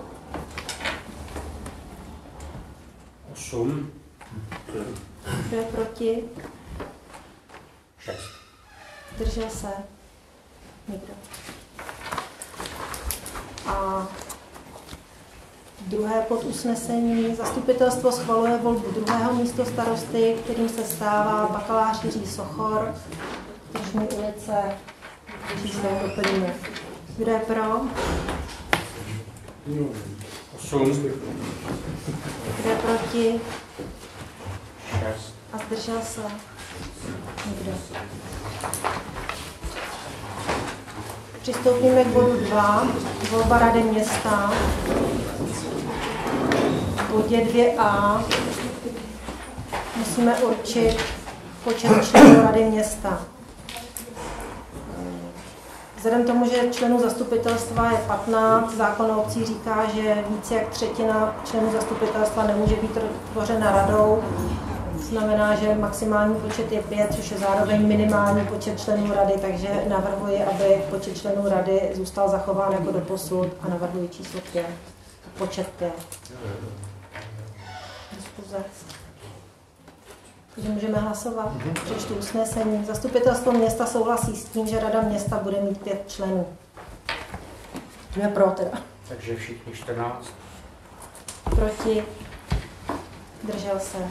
osm. Kdo je proti? šest. Držel se? Nikdo. A druhé podusnesení. Zastupitelstvo schvaluje volbu druhého místostarosty, kterým se stává bakalář Jiří Sochor, Tržní ulice, číslo doplníme. Kdo je pro? osm. Kdo je proti? šest. A zdržel se? Nikdo. Přistoupíme k bodu dva, volba rady města. V bodě dvě A musíme určit počet členů rady města. Vzhledem k tomu, že členů zastupitelstva je patnáct, zákon o obcí říká, že více jak třetina členů zastupitelstva nemůže být tvořena radou. Znamená, že maximální počet je pět, což je zároveň minimální počet členů rady, takže navrhuji, aby počet členů rady zůstal zachován jako doposud a navrhuji číslo pět. počet pět. Diskuze. Takže můžeme hlasovat. Přečtu usnesení. Zastupitelstvo města souhlasí s tím, že Rada města bude mít pět členů. Jsme pro teda. Takže všichni čtrnáct. Proti. Držel se.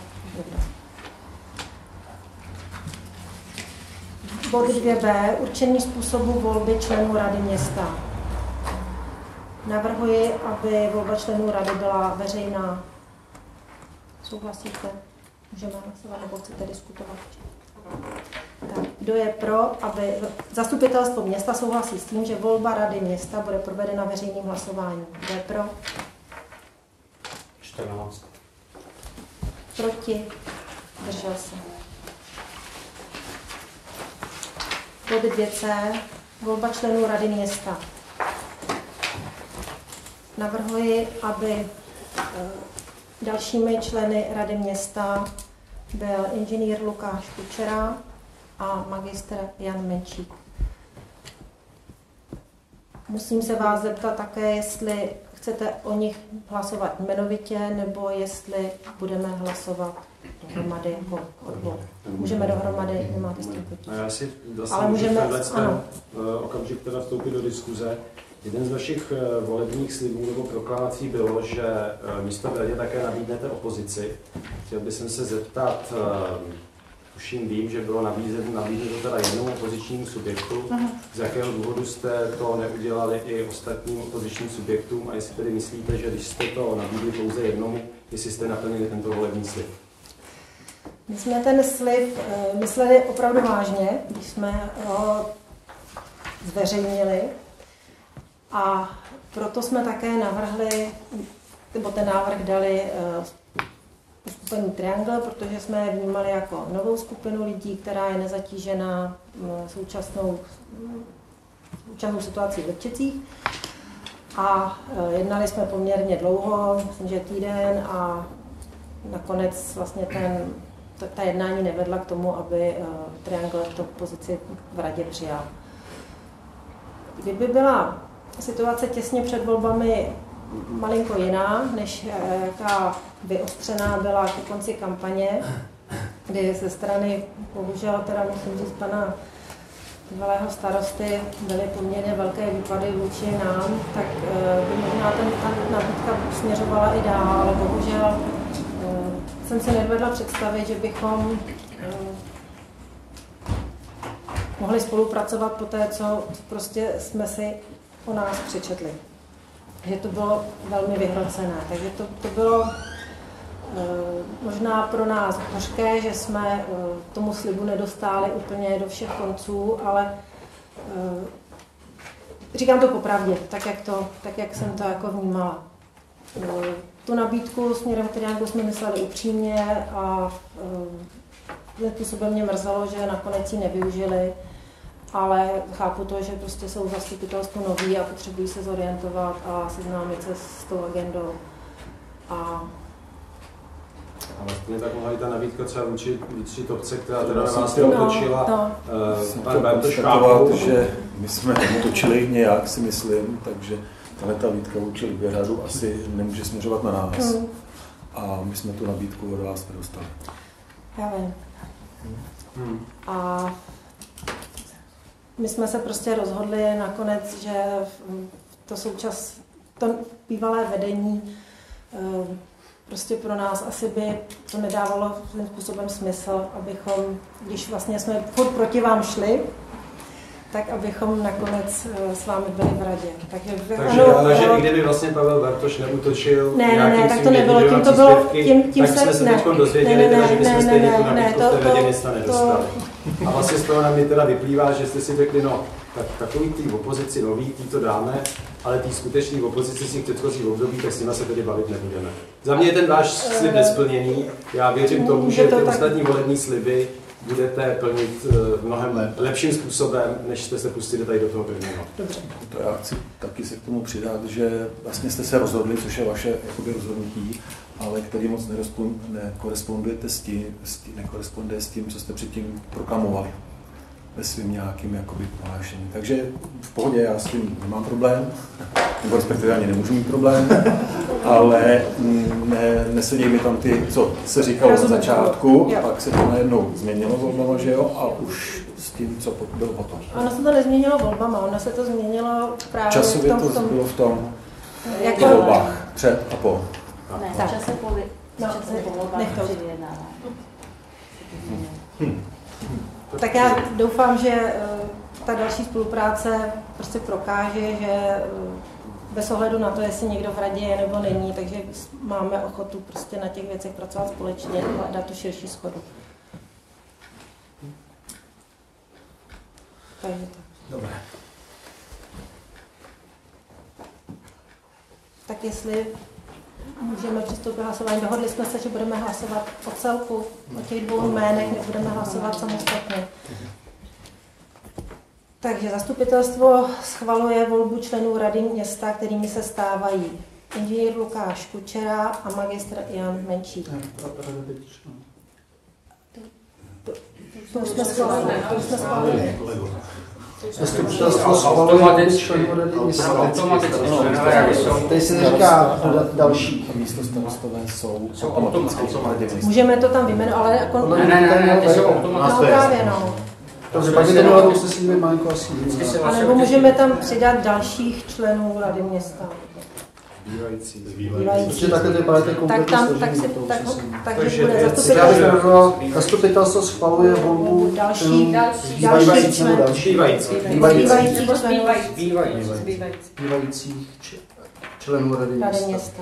Bod dvě bé. Určení způsobu volby členů Rady města. Navrhuji, aby volba členů Rady byla veřejná. Souhlasíte? Můžeme hlasovat, nebo chcete diskutovat? Tak, kdo je pro, aby zastupitelstvo města souhlasí s tím, že volba Rady města bude provedena veřejným hlasováním? Kdo je pro? čtrnáct. Proti? Držel se. Bod dvě cé. Volba členů Rady města. Navrhuji, aby dalšími členy Rady města byl inženýr Lukáš Kučera a magistr Jan Menčík. Musím se vás zeptat také, jestli chcete o nich hlasovat jmenovitě, nebo jestli budeme hlasovat dohromady jako odbor. Můžeme dohromady, nemáte s tím potíž. Já si zase Ale můžu můžeme, tenhle ano. okamžik teda vstoupit do diskuze. Jeden z vašich volebních slibů nebo proklamací bylo, že místo v radě také nabídnete opozici. Chtěl bych se zeptat, tuším vím, že bylo nabízeno, nabídnuto teda jednomu opozičnímu subjektu. Aha. Z jakého důvodu jste to neudělali i ostatním opozičním subjektům a jestli tedy myslíte, že když jste to nabídli pouze jednomu, jestli jste naplnili tento volební slib? My jsme ten slib mysleli opravdu vážně, když jsme ho zveřejnili. A proto jsme také navrhli, nebo ten návrh dali skupinu Triangle, protože jsme je vnímali jako novou skupinu lidí, která je nezatížená současnou, současnou situací v Lipčicích. A jednali jsme poměrně dlouho, myslím, že týden, a nakonec vlastně ten, ta jednání nevedla k tomu, aby Triangle tu pozici v radě přijal. Kdyby byla situace těsně před volbami malinko jiná, než jaká vyostřená byla ke konci kampaně, kdy ze strany, bohužel teda musím říct, pana bývalého starosty byly poměrně velké výpady vůči nám, tak by možná ten, ta nabídka směřovala i dál, ale bohužel jsem si nedovedla představit, že bychom mohli spolupracovat po té, co prostě jsme si o nás přečetli. Že to bylo velmi vyhrocené. Takže to, to bylo e, možná pro nás hořké, že jsme e, tomu slibu nedostáli úplně do všech konců, ale e, říkám to popravdě, tak jak, to, tak jak jsem to jako vnímala. E, tu nabídku směrem k Trianglu jsme mysleli upřímně a e, způsobem mě mrzelo, že nakonec ji nevyužili. Ale chápu to, že prostě jsou zastupitelstvo noví a potřebují se zorientovat a seznámit se s tou agendou. A ale stejně tak mohla i ta nabídka třeba vůči vůči Topce, která teda na vás neotočila. No, no. Pan Bartoš chápu, že my jsme otočili nějak, si myslím, takže tahle ta nabídka vůči Liberadu asi nemůže směřovat na nás. Hmm. A my jsme tu nabídku od vás nedostali. Já vím. Hmm. A my jsme se prostě rozhodli nakonec, že to součas, to bývalé vedení prostě pro nás asi by to nedávalo tím způsobem smysl, abychom, když vlastně jsme furt proti vám šli, tak abychom nakonec s vámi byli v radě. Takže, takže, ano, takže i kdyby vlastně Pavel Bartoš neútočil ne, nějakým ne, tak to nebylo, tím to bylo, tím, tím tak se, jsme se ne, teď dozvěděli, ne, ne, teda, že bychom ne, stejně ne, tu nabídku ne, v té radě to, města to, nedostali. A vlastně z toho nám teda vyplývá, že jste si řekli, no, tak takový tý opozici nový, tý to dáme, ale tý skutečný opozici si v předchozích období, tak s nimi se tedy bavit nebudeme. Za mě je ten váš slib nesplněný. Já věřím tomu, že ty ostatní volební sliby budete plnit mnohem lepším způsobem, než jste se pustili tady do toho prvního. Dobře. To já chci taky se k tomu přidat, že vlastně jste se rozhodli, což je vaše jakoby, rozhodnutí, ale který moc nekorespondujete s tím, s tím, nekoresponduje s tím, co jste předtím proklamovali ve svým nějakým jakoby prohlášení. Takže v pohodě, já s tím nemám problém, nebo respektive ani nemůžu mít problém. ale ne, nesedí mi tam ty, co se říkalo od začátku, a pak se to najednou změnilo volbama, že jo, a už s tím, co bylo potom. Ono se to nezměnilo volbama, ono se to změnilo právě časově v tom... to bylo v tom, jako, v volbách, před a po. Ne, tak. čase po, No, čase po volbách nech to. při vyjednávání. Hmm. Tak já doufám, že eh, ta další spolupráce prostě prokáže, že eh, bez ohledu na to, jestli někdo v radě je nebo není, takže máme ochotu prostě na těch věcech pracovat společně a dát tu širší shodu. Takže tak. Dobré. Tak jestli můžeme přistoupit hlasování. Dohodli jsme se, že budeme hlasovat o celku, o těch dvou jménech, nebudeme hlasovat samostatně. Takže zastupitelstvo schvaluje volbu členů rady města, kterými se stávají inženýr Lukáš Kučera a magistr Jan Menčík. To už jsme schválili. To už jsme schválili. Zastupitelstvo schvaluje členů rady města. Tady se říká dodat další. Místo starostové jsou automaticky. Můžeme to tam vyjmenovat, ale jako... Ne, ne, ne, ne, ty jsou automaticky. No právě, no. Takže pak by to bylo usnesení malinko asi. A nebo můžeme tam přidat dalších členů rady města. Zbývající. Prostě takhle to vypadá kompletně Tak tam, složení tak si, toho tak, usnesení. takže bude Já bych zastupitelstvo. navrhoval, zastupitelstvo schvaluje volbu Další, členů další, zbývajících další členů člen. další. Zbývající. Zbývajících Nebo členů zbývající. Zbývající. zbývajících č- členů rady rady města. města,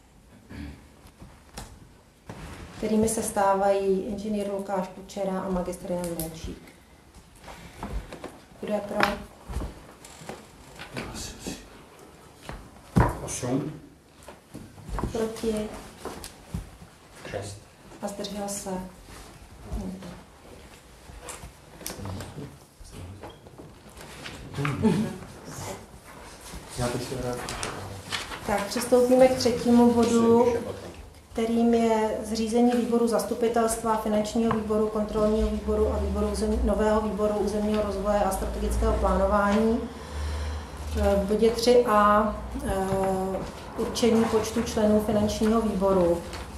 kterými se stávají inženýr Lukáš Kučera a magistr Jan Menčík. Kdo je pro? osm, Proti? šest. A zdržel se? Tak přistoupíme k třetímu bodu, kterým je zřízení výboru zastupitelstva, finančního výboru, kontrolního výboru a výboru území, nového výboru územního rozvoje a strategického plánování. V bodě tři a určení počtu členů finančního výboru.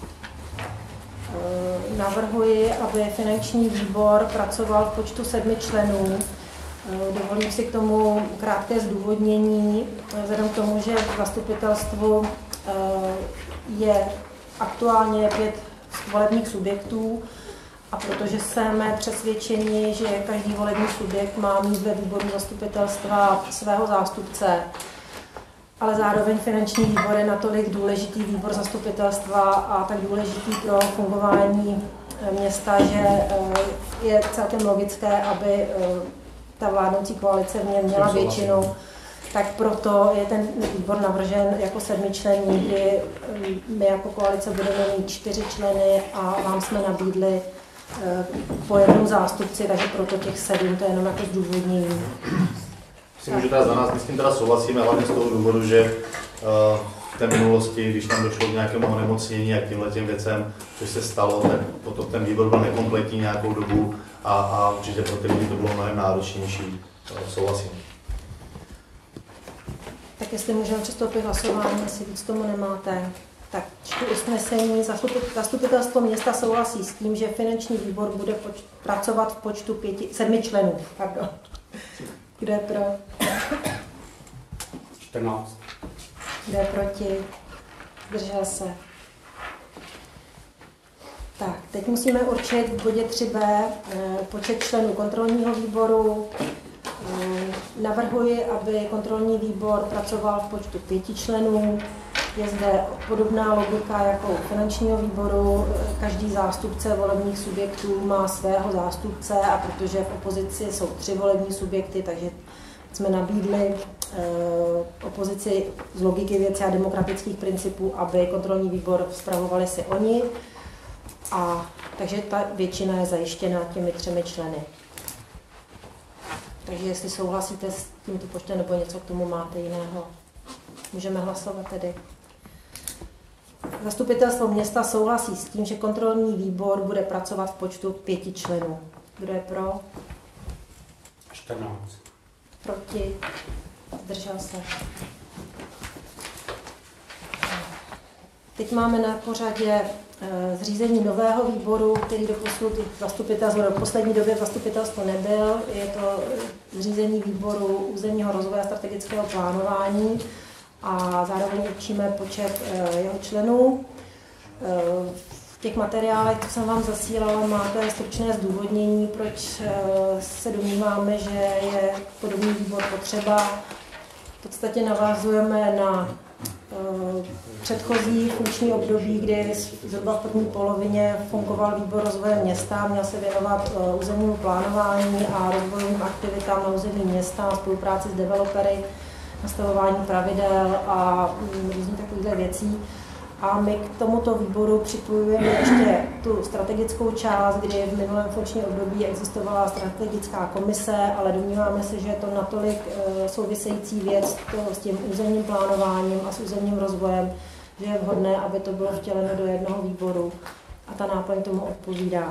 Navrhuji, aby finanční výbor pracoval v počtu sedmi členů. Dovolím si k tomu krátké zdůvodnění, vzhledem k tomu, že v zastupitelstvu je aktuálně pět volebních subjektů a protože jsme přesvědčeni, že každý volební subjekt má mít ve výboru zastupitelstva svého zástupce, ale zároveň finanční výbor je natolik důležitý výbor zastupitelstva a tak důležitý pro fungování města, že je celkem logické, aby ta vládnoucí koalice v něm měla většinu. Tak proto je ten výbor navržen jako sedmičlenný, kdy my jako koalice budeme mít čtyři členy a vám jsme nabídli po jednom zástupci, takže proto těch sedm, to je jenom jako zdůvodnění. Myslím, že teda za nás, myslím, teda souhlasíme, hlavně z toho důvodu, že uh, v té minulosti, když tam došlo k nějakému onemocnění a k těmhle těm věcem, což se stalo, tak potom ten výbor byl nekompletní nějakou dobu a, a určitě pro ty lidi to bylo mnohem náročnější. Uh, souhlasím. Tak jestli můžeme přistoupit k hlasování, jestli víc tomu nemáte. Tak čtu usnesení. Zastupitelstvo města souhlasí s tím, že finanční výbor bude poč- pracovat v počtu pěti, sedmi členů. Pardon. Kdo je pro? čtrnáct. Kdo je proti? Zdržel se. Tak, teď musíme určit v bodě tři b počet členů kontrolního výboru. Navrhuji, aby kontrolní výbor pracoval v počtu pěti členů. Je zde podobná logika jako u finančního výboru. Každý zástupce volebních subjektů má svého zástupce a protože v opozici jsou tři volební subjekty, takže jsme nabídli eh, opozici z logiky věci a demokratických principů, aby kontrolní výbor spravovali si oni. A takže ta většina je zajištěna těmi třemi členy. Takže jestli souhlasíte s tímto počtem nebo něco k tomu máte jiného, můžeme hlasovat tedy. Zastupitelstvo města souhlasí s tím, že kontrolní výbor bude pracovat v počtu pěti členů. Kdo je pro? čtrnáct. Proti? Zdržel se? Teď máme na pořadě zřízení nového výboru, který doposud zastupitelstvo, do poslední době zastupitelstvo nebyl. Je to zřízení výboru územního rozvoje a strategického plánování a zároveň určíme počet jeho členů. V těch materiálech, co jsem vám zasílala, máte stručné zdůvodnění, proč se domníváme, že je podobný výbor potřeba. V podstatě navazujeme na předchozí funkční období, kdy zhruba v první polovině fungoval výbor rozvoje města, měl se věnovat územnímu plánování a rozvojovým aktivitám na území města, spolupráci s developery, nastavování pravidel a různých takových věcí. A my k tomuto výboru připojujeme ještě tu strategickou část, kdy v minulém funkčním období existovala strategická komise, ale domníváme se, že je to natolik související věc s tím územním plánováním a s územním rozvojem, že je vhodné, aby to bylo vtěleno do jednoho výboru a ta náplň tomu odpovídá.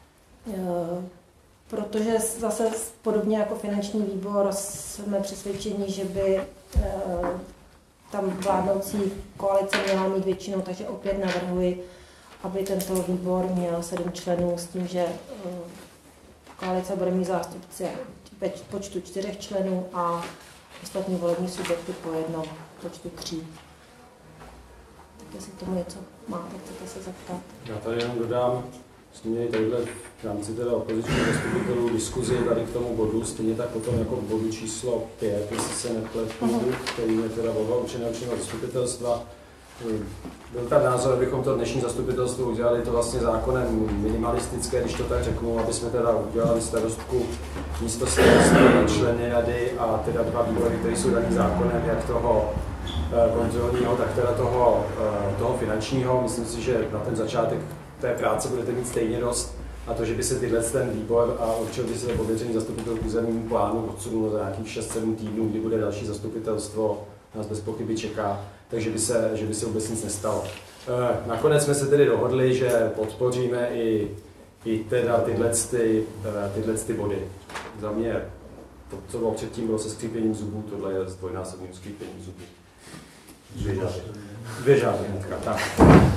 Protože zase podobně jako finanční výbor jsme přesvědčeni, že by tam vládnoucí koalice měla mít většinu, takže opět navrhuji, aby tento výbor měl sedm členů s tím, že koalice bude mít zástupce v počtu čtyřech členů a ostatní volební subjekty po jednom počtu tří. Tak jestli k tomu něco máte, chcete se zeptat? Já tady jenom dodám, jsme měli tadyhle v rámci teda opozičních zastupitelů diskuzi tady k tomu bodu, stejně tak potom jako bodu číslo pět, jestli se nepletu, uh-huh. který je teda volba určeného členů zastupitelstva. Byl tam názor, abychom to dnešní zastupitelstvo udělali to vlastně zákonem minimalistické, když to tak řeknu, aby jsme teda udělali starostku místo starostky, členy rady a teda dva výbory, které jsou daný zákonem, jak toho kontrolního, tak teda toho, toho finančního. Myslím si, že na ten začátek té práce budete mít stejně dost a to, že by se tyhle ten výbor a určil by se to pověřený zastupitel k územnímu plánu odsunulo za nějakých šest sedm týdnů, kdy bude další zastupitelstvo, nás bez pochyby čeká, takže by se, že by se vůbec nic nestalo. E, nakonec jsme se tedy dohodli, že podpoříme i, i teda tyhle, ty, tyhle ty body. Za mě to, co bylo předtím, bylo se skřípěním zubů, tohle je s dvojnásobným skřípěním zubů. Dvě žády. Dvě žády hnedka, tak.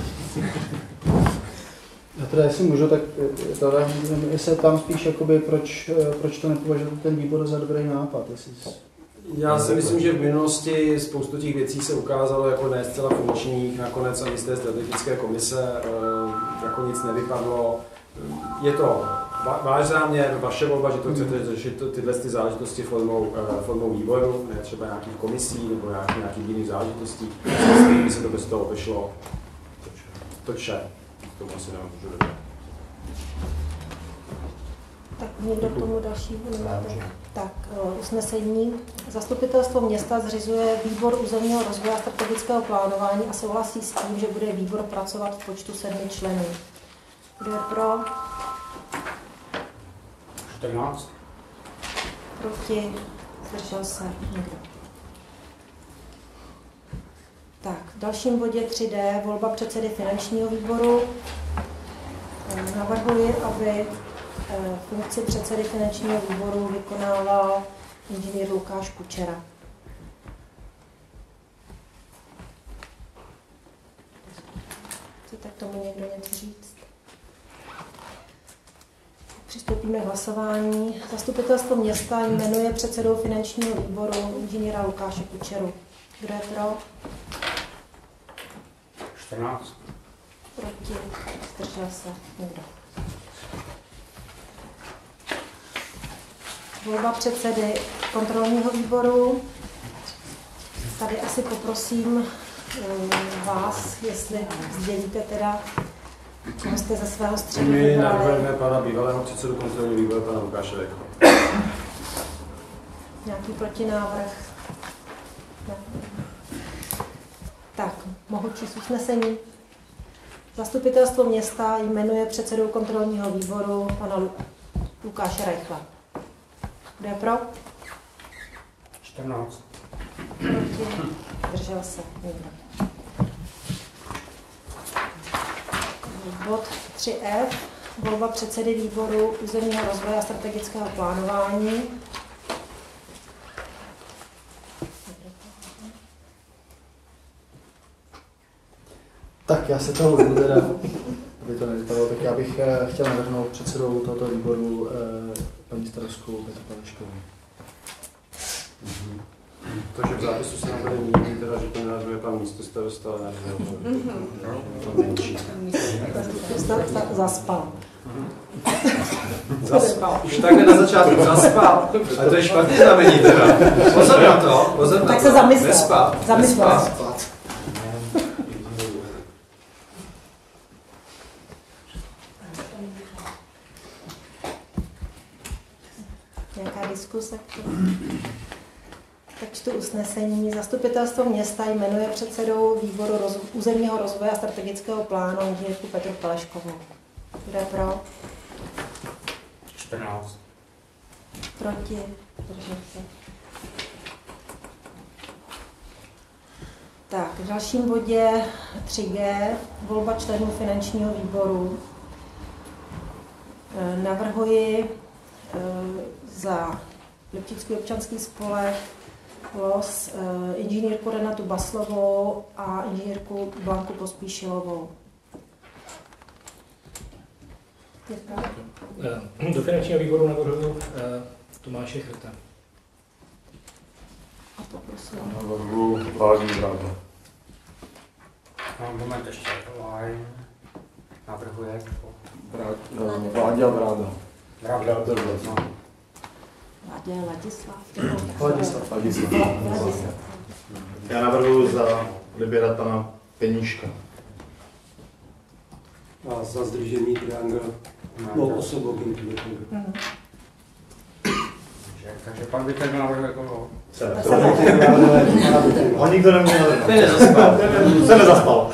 Já teda, jestli můžu, tak teda, jestli tam spíš, jakoby, proč, proč to nepovažujete ten výbor za dobrý nápad? Jestli... Já si myslím, že v minulosti spoustu těch věcí se ukázalo jako ne zcela funkčních, nakonec ani z té strategické komise jako nic nevypadlo. Je to váš záměr, vaše volba, že to chcete řešit tyhle ty záležitosti formou, formou výboru, ne třeba nějakých komisí nebo nějakých, nějakých jiných záležitostí, by se to bez toho obešlo. Toče. K tomu asi nemůžu dodat. Tak někdo k tomu dalšího nemáte. Tak, usnesení. Zastupitelstvo města zřizuje výbor územního rozvoje a strategického plánování a souhlasí s tím, že bude výbor pracovat v počtu sedmi členů. Kdo je pro? čtrnáct. Proti? Zdržel se? Někdo. Tak, v dalším bodě tři D, volba předsedy finančního výboru. Navrhuji, aby funkci předsedy finančního výboru vykonával inženýr Lukáš Kučera. Chcete k tomu někdo něco říct? Přistoupíme k hlasování. Zastupitelstvo města jmenuje předsedou finančního výboru inženýra Lukáše Kučeru. Kdo je pro? čtrnáct. Proti? Zdržel se? Někdo. Volba předsedy kontrolního výboru. Tady asi poprosím vás, jestli sdělíte teda, koho jste ze svého středu My navrhujeme pana bývalého předsedu kontrolního výboru, pana Lukáše Rejchla. Nějaký protinávrh? Ne. Tak, mohu číst usnesení. Zastupitelstvo města jmenuje předsedou kontrolního výboru pana Lukáše Rejchla. Kdo je pro? čtrnáct. Proti? Držel se? Někdo. Bod tři F. Volba předsedy výboru územního rozvoje a strategického plánování. Tak já se toho budu teda, aby to nevypadalo, tak já bych chtěl navrhnout předsedou tohoto výboru eh, paní starostku Petru Paleškovou. Mm-hmm. Takže v zápisu se nám tady míní, teda, že to nenazvuje pan místostarosta, ale to menší. Zaspal. Zaspal. Už takhle na začátku zaspal. A to je špatný znamení teda. Pozor na to, pozor na tak to. Se zamyslet. Nespat. Zamyslet. Nespat. Nějaká diskuse? Tak čtu usnesení. Zastupitelstvo města jmenuje předsedou výboru roz... územního rozvoje a strategického plánu inženýrku Petru Paleškovou. Kdo je pro? čtrnáct. Proti? Držím se. Tak, v dalším bodě tři G, volba členů finančního výboru. Navrhuji za Lipčický občanský spolek Los inženýrku Renatu Baslovou a inženýrku Blanku Pospíšilovou. Do finančního výboru navrhuji Tomáše Chrta. A poprosím. Navrhuji Vládní Vráda. No, moment ještě. Line. Navrhuje. Vládě a Vráda. Vráda. Vládě Ladislav. Ladislav. Ladislav. Já navrhuji za vybírat pana Peníška. A za združení Triangle no, osobou Gintu. Takže pan Vítek navrhuje koho? On nikdo nemůže navrhnout. Ten nezaspal. Ten nezaspal.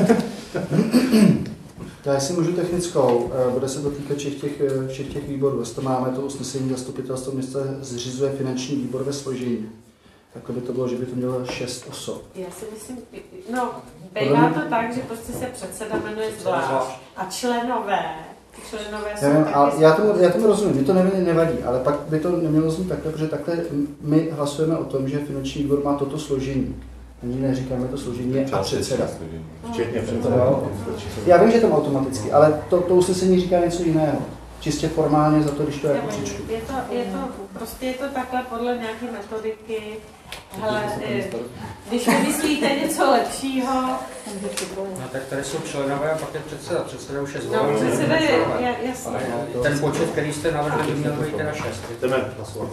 Já si můžu technickou, bude se to týkat všech těch, všech těch výborů. Jestli to máme to usnesení zastupitelstvo města zřizuje finanční výbor ve složení. Takhle by to bylo, že by to mělo šest osob. Já si myslím, no, bývá to tak, že prostě se předseda jmenuje zvlášť a členové, členové jsou já, taky... ale já, tomu, já tomu rozumím, mě to nevadí, ale pak by to nemělo znít takhle, protože takhle my hlasujeme o tom, že finanční výbor má toto složení. Ani neříkáme to složení a předseda. Včetně předseda. Já vím, že to automaticky, ale to, to usnesení říká něco jiného. Čistě formálně za to, když to jako přečtu. Je to, je to, prostě je to takhle podle nějaké metodiky. Hele, když vymyslíte něco lepšího... No tak tady jsou členové a pak je předseda. Předseda už je zvolený. No předseda je, jasně. Ten počet, který jste navrhli, by měl být teda šest. Jdeme hlasovat.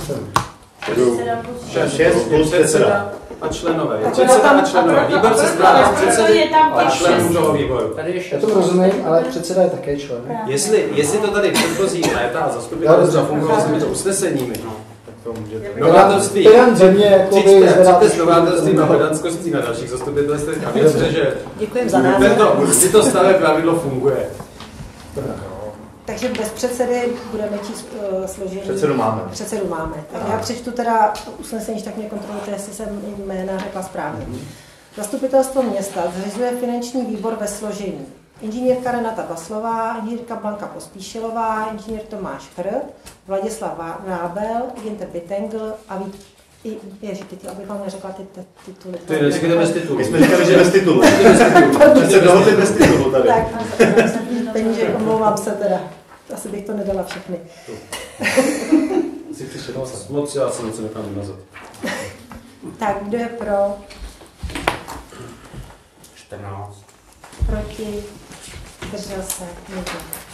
Šest plus předseda a členové. Předseda a členové. Výbor se skládá z předsedy a členů toho výboru. Já to rozumím, ale předseda je také člen. Jestli, jestli to tady předchozí léta a zastupitelstvo fungovalo s těmito usneseními, novátorství, přijďte s novátorstvím na pedanskostí na dalších zastupitelstvech a věřte, že tyto staré pravidlo funguje. Takže bez předsedy budeme číst uh, složení. Předsedu máme. Předsedu máme. Tak já přečtu teda usnesení, tak mě kontrolujte, jestli jsem jména řekla správně. Mm-hmm. Zastupitelstvo města zřizuje finanční výbor ve složení. Inženýrka Renata Baslová, inženýrka Blanka Pospíšilová, inženýr Tomáš Chr, Vladislav Rábel, Ginter Bitengl a Vít... Ježi, teď, abych vám neřekla ty tituly. Ty neříkejte bez titulu. My jsme říkali, že bez titulu. My se dohodli bez titulu tady. Tak, peníže, omlouvám se teda. Asi bych to nedala všechny. Jsi přišel moc, já se něco nechám vymazat. Tak, kdo je pro? čtrnáct. Proti? Držel se? Někdo.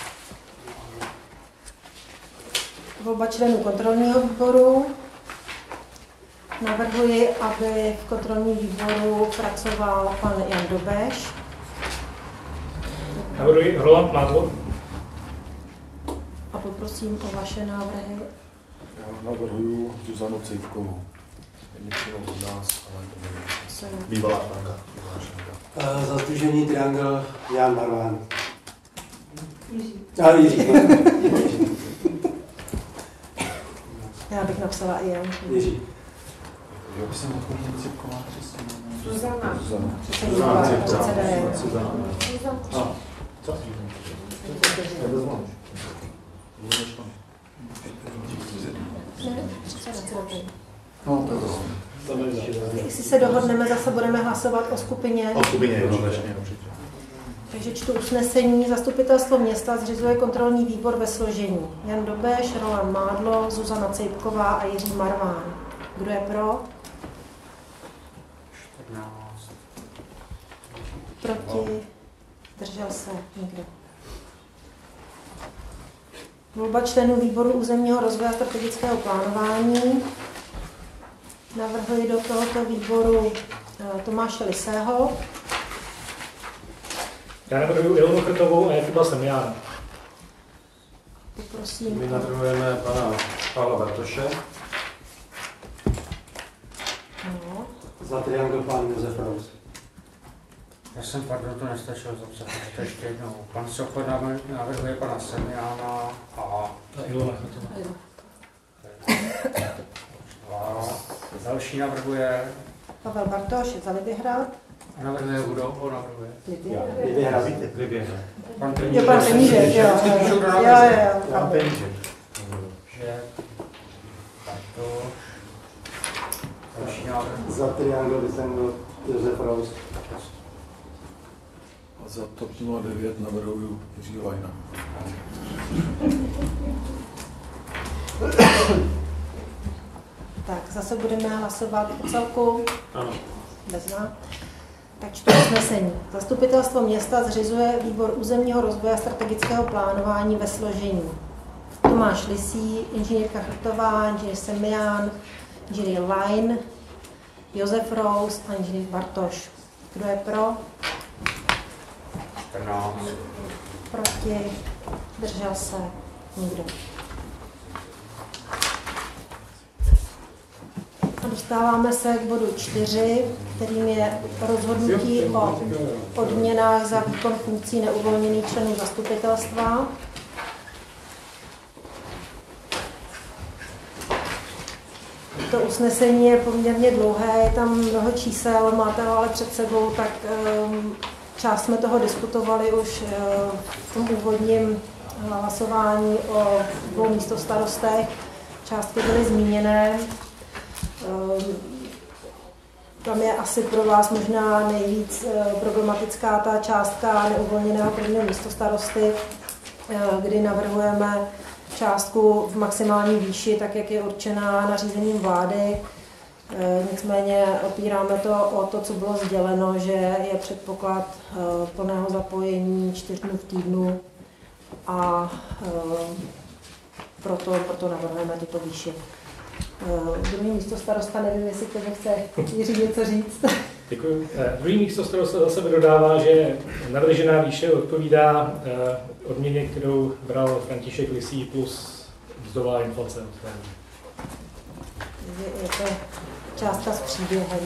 Volba členů kontrolního výboru. Navrhuji, aby v kontrolním výboru pracoval pan Jan Dobeš. Navrhuji Roland Mádlo. A poprosím o vaše návrhy. Já navrhuji Zuzanu Cejvkovou. Většinou od nás, ale to nevím. Bývalá členka. Uh, za združení Triangle Jan Marván. Jiří. A Jiří. Já bych napsala i Jan. Jiří. Já bych se mohl chodit Cejvková Kristina. Zuzana. Zuzana. Předseda je. Zuzana. Co? No, Jestli se dohodneme, zase budeme hlasovat o skupině. O skupině, jednoznačně určitě. Takže čtu usnesení. Zastupitelstvo města zřizuje kontrolní výbor ve složení. Jan Dobeš, Roland Mádlo, Zuzana Cejpková a Jiří Marván. Kdo je pro? čtrnáct. Proti? Držel se? Nikdo. Volba členů výboru územního rozvoje a strategického plánování. Navrhuji do tohoto výboru Tomáše Lisého. Já navrhuji Ilonu Krtovou a Jakuba Semjána. Poprosím. My navrhujeme pana Pavla Bartoše. No. Za triangl pán Josef Rous. Já jsem pardon, to nestačil zapsat, to ještě jednou. Pan Sokol navrhuje pana Semjána a... A Ilona Krtová. Další navrhuje... Pavel Bartoš za Libyhrad. A navrhuje kdo? On navrhuje. Libyhrad, víte? Libyhrad. Pan Jo, Penížek. pan Penížek, jo. Vždycky píšou, kdo Jo, navrhuje. jo, Já jo. Penížek. Že... Bartoš. Další návrh. Za triangl by jsem byl Josef Rous. A za TOP nula devět navrhuju Jiří Lajna. Tak, zase budeme hlasovat o celku. Ano. Bez nás. Tak čtu usnesení. Zastupitelstvo města zřizuje výbor územního rozvoje a strategického plánování ve složení. Tomáš Lisý, inženýrka Chrtová, inženýr Semján, inženýr Lajn, Josef Rous a inženýr Bartoš. Kdo je pro? čtrnáct. Proti? Držel se? Nikdo. A dostáváme se k bodu čtyři, kterým je rozhodnutí o odměnách za výkon funkcí neuvolněných členů zastupitelstva. To usnesení je poměrně dlouhé, je tam mnoho čísel, máte ho ale před sebou, tak um, část jsme toho diskutovali už uh, v tom úvodním hlasování o dvou místostarostech. Částky byly zmíněné. Um, tam je asi pro vás možná nejvíc uh, problematická ta částka neuvolněného prvního místostarosty, uh, kdy navrhujeme částku v maximální výši, tak jak je určená nařízením vlády. E, nicméně opíráme to o to, co bylo sděleno, že je předpoklad e, plného zapojení čtyř dnů v týdnu a e, proto, proto navrhujeme tuto výši. E, druhý místo starosta, nevím, jestli to chce Jiří něco říct. Děkuji. Druhý místo starosta zase dodává, že navržená výše odpovídá odměně, kterou bral František Lisý plus mzdová inflace. Je to částka s příběhem.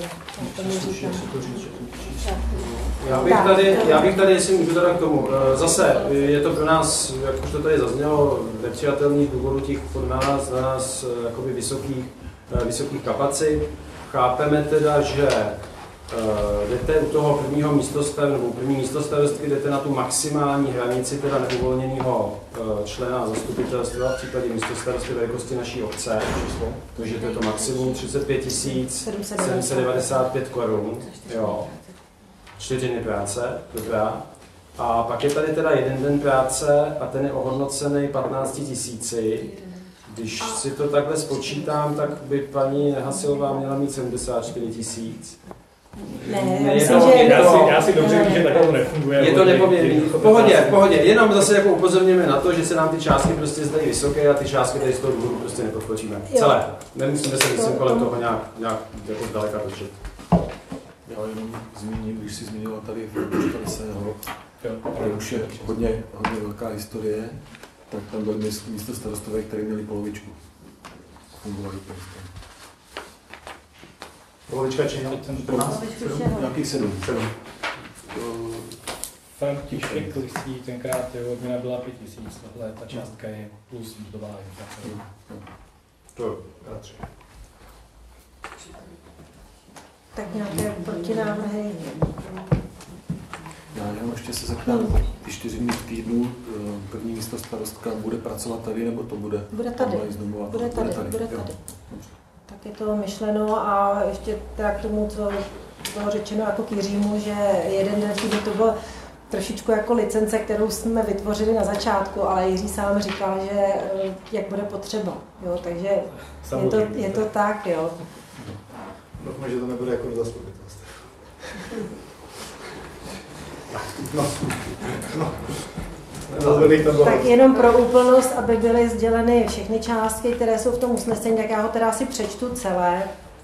Já bych, tady, já bych tady, jestli můžu teda k tomu, zase je to pro nás, jak už to tady zaznělo, nepřijatelných důvodů těch pod nás, na nás jakoby vysokých, vysokých kapacit. Chápeme teda, že Uh, jdete u toho prvního místostav, nebo první místostarostky jdete na tu maximální hranici teda neuvolněného uh, člena zastupitelstva v případě místostarostky velikosti naší obce, takže to je to maximum třicet pět tisíc sedm set devadesát pět korun, jo, čtyři dny práce, dobrá. A pak je tady teda jeden den práce a ten je ohodnocený patnácti tisíci. Když si to takhle spočítám, tak by paní Hasilová měla mít sedmdesát čtyři tisíc. Ne, ne, myslím, to, že já, to, si, já si dobře vím, že takhle to nefunguje. Je to nepoměrný. V pohodě, v pohodě. Jenom zase jako upozorněme na to, že se nám ty částky prostě zdají vysoké a ty částky tady z toho důvodu prostě nepodskočíme. Celé. Nemusíme se myslím kolem toho nějak, nějak jako zdaleka točit. Já jenom zmíním, když jsi zmínila tady v Lisého, ale už je hodně, hodně velká historie, tak tam byly místo starostové, které měli polovičku. Fungovali to. Polovička či nějakých sedm. sedm. František Lisý, tenkrát jeho odměna byla pět tisíc, tohle ta částka je plus mzdová inflace. To je tři. tak nějaké protinávrhy. Já jenom ještě se zeptám, ty čtyři dny v týdnu první místo starostka bude pracovat tady, nebo to bude? Bude tady, bude tady, bude tady. Tak je to myšleno a ještě teda k tomu, co bylo řečeno jako k Jiřímu, že jeden den týdnu to bylo trošičku jako licence, kterou jsme vytvořili na začátku, ale Jiří sám říkal, že jak bude potřeba. Jo, takže je to, je to tak, jo. Doufám, že to nebude jako zastupitelství. No. No. Tak jenom pro úplnost, aby byly sděleny všechny částky, které jsou v tom usnesení, tak já ho teda asi přečtu celé,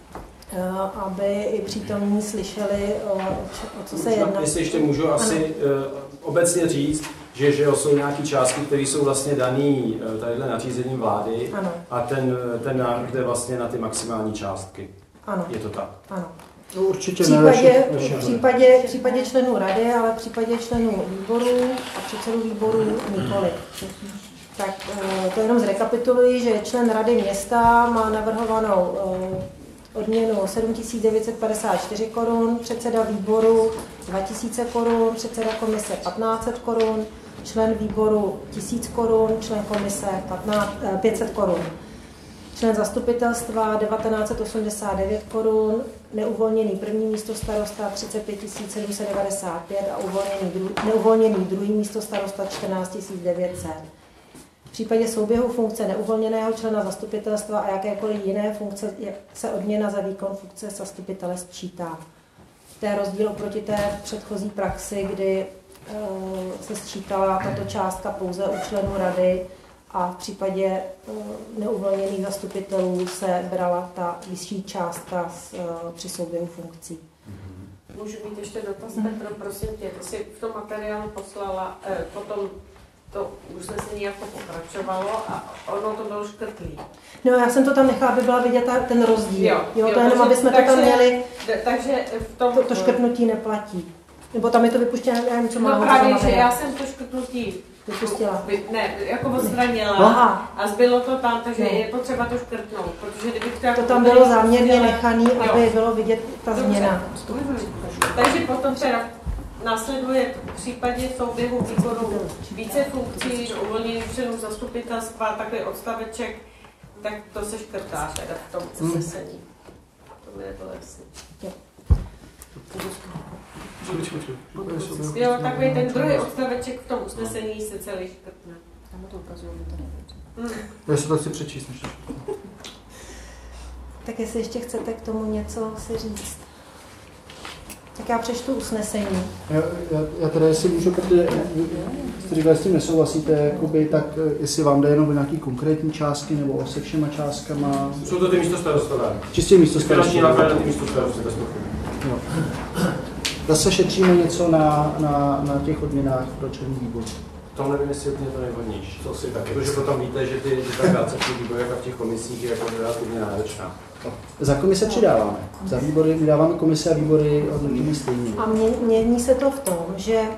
aby i přítomní slyšeli, o, o co se jedná. Jestli ještě můžu asi uh, obecně říct, že, že jsou nějaké částky, které jsou vlastně dané tadyhle nařízením vlády, ano. A ten, ten návrh jde vlastně na ty maximální částky. Ano. Je to tak? Ano. No, určitě v případě, v, případě, v případě členů rady, ale v případě členů výboru a předsedů výboru nikoli. Tak to jenom zrekapituluji, že člen rady města má navrhovanou odměnu sedm tisíc devět set padesát čtyři korun, předseda výboru dva tisíce korun, předseda komise patnáct set korun, člen výboru tisíc korun, člen komise pět set korun. Člen zastupitelstva devatenáct set osmdesát devět korun, neuvolněný první místo starosta třicet pět tisíc sedm set devadesát pět a uvolněný dru, neuvolněný druhý místo starosta čtrnáct tisíc devět set. V případě souběhu funkce neuvolněného člena zastupitelstva a jakékoliv jiné funkce se odměna za výkon funkce zastupitele sčítá. To je rozdíl oproti té předchozí praxi, kdy e, se sčítala tato částka pouze u členů rady, a v případě uh, neuvolněných zastupitelů se brala ta vyšší částka z, uh, při souběhu funkcí. Můžu mít ještě dotaz, Petro, prosím tě, ty jsi v tom materiálu poslala, eh, potom to usnesení jako pokračovalo a ono to bylo škrtlý. No, já jsem to tam nechala, aby byla vidět ten rozdíl. Jo, jo, jo to jenom, aby jsme takže, to tam měli, takže v tom, to, to škrtnutí neplatí. Nebo tam je to vypuštěné, já nevím, co no, mám. No právě, že já jsem to škrtnutí vypustila. Ne, jako odstranila. Aha. A zbylo to tam, takže no. Je potřeba to škrtnout, protože kdybych to jako... To tam bylo záměrně nechaný, aby bylo vidět ta Dobře. změna. Takže potom teda následuje v případě souběhu výkonu více funkcí, uvolnění členů zastupitelstva, takový odstaveček, tak to se škrtá teda v tom usnesení. To mi nebylo jasný. Jo, takový ten druhý odstaveček v tom usnesení se celý škrtne. Tam to ukazuje, že to nebude. Já se to chci přečíst. Než tak jestli ještě chcete k tomu něco si říct. Tak já přečtu usnesení. Já, já, já teda jestli můžu, protože jste říkali, s tím nesouhlasíte, jakoby, tak jestli vám jde jenom nějaký konkrétní částky nebo se všema částkama. Jsou to ty místo starostové. Čistě místo starostové. Ty místo starostové. No. Zase šetříme něco na, na, na těch odměnách pro členy výboru. To nevím, jestli je to nejvhodnější. To si taky, protože potom víte, že, ty, že ta práce v těch výborech a v těch komisích je jako relativně náročná. Za komise přidáváme. Za výbory vydáváme komise a výbory hodnotíme stejně. A mění se to v tom, že e,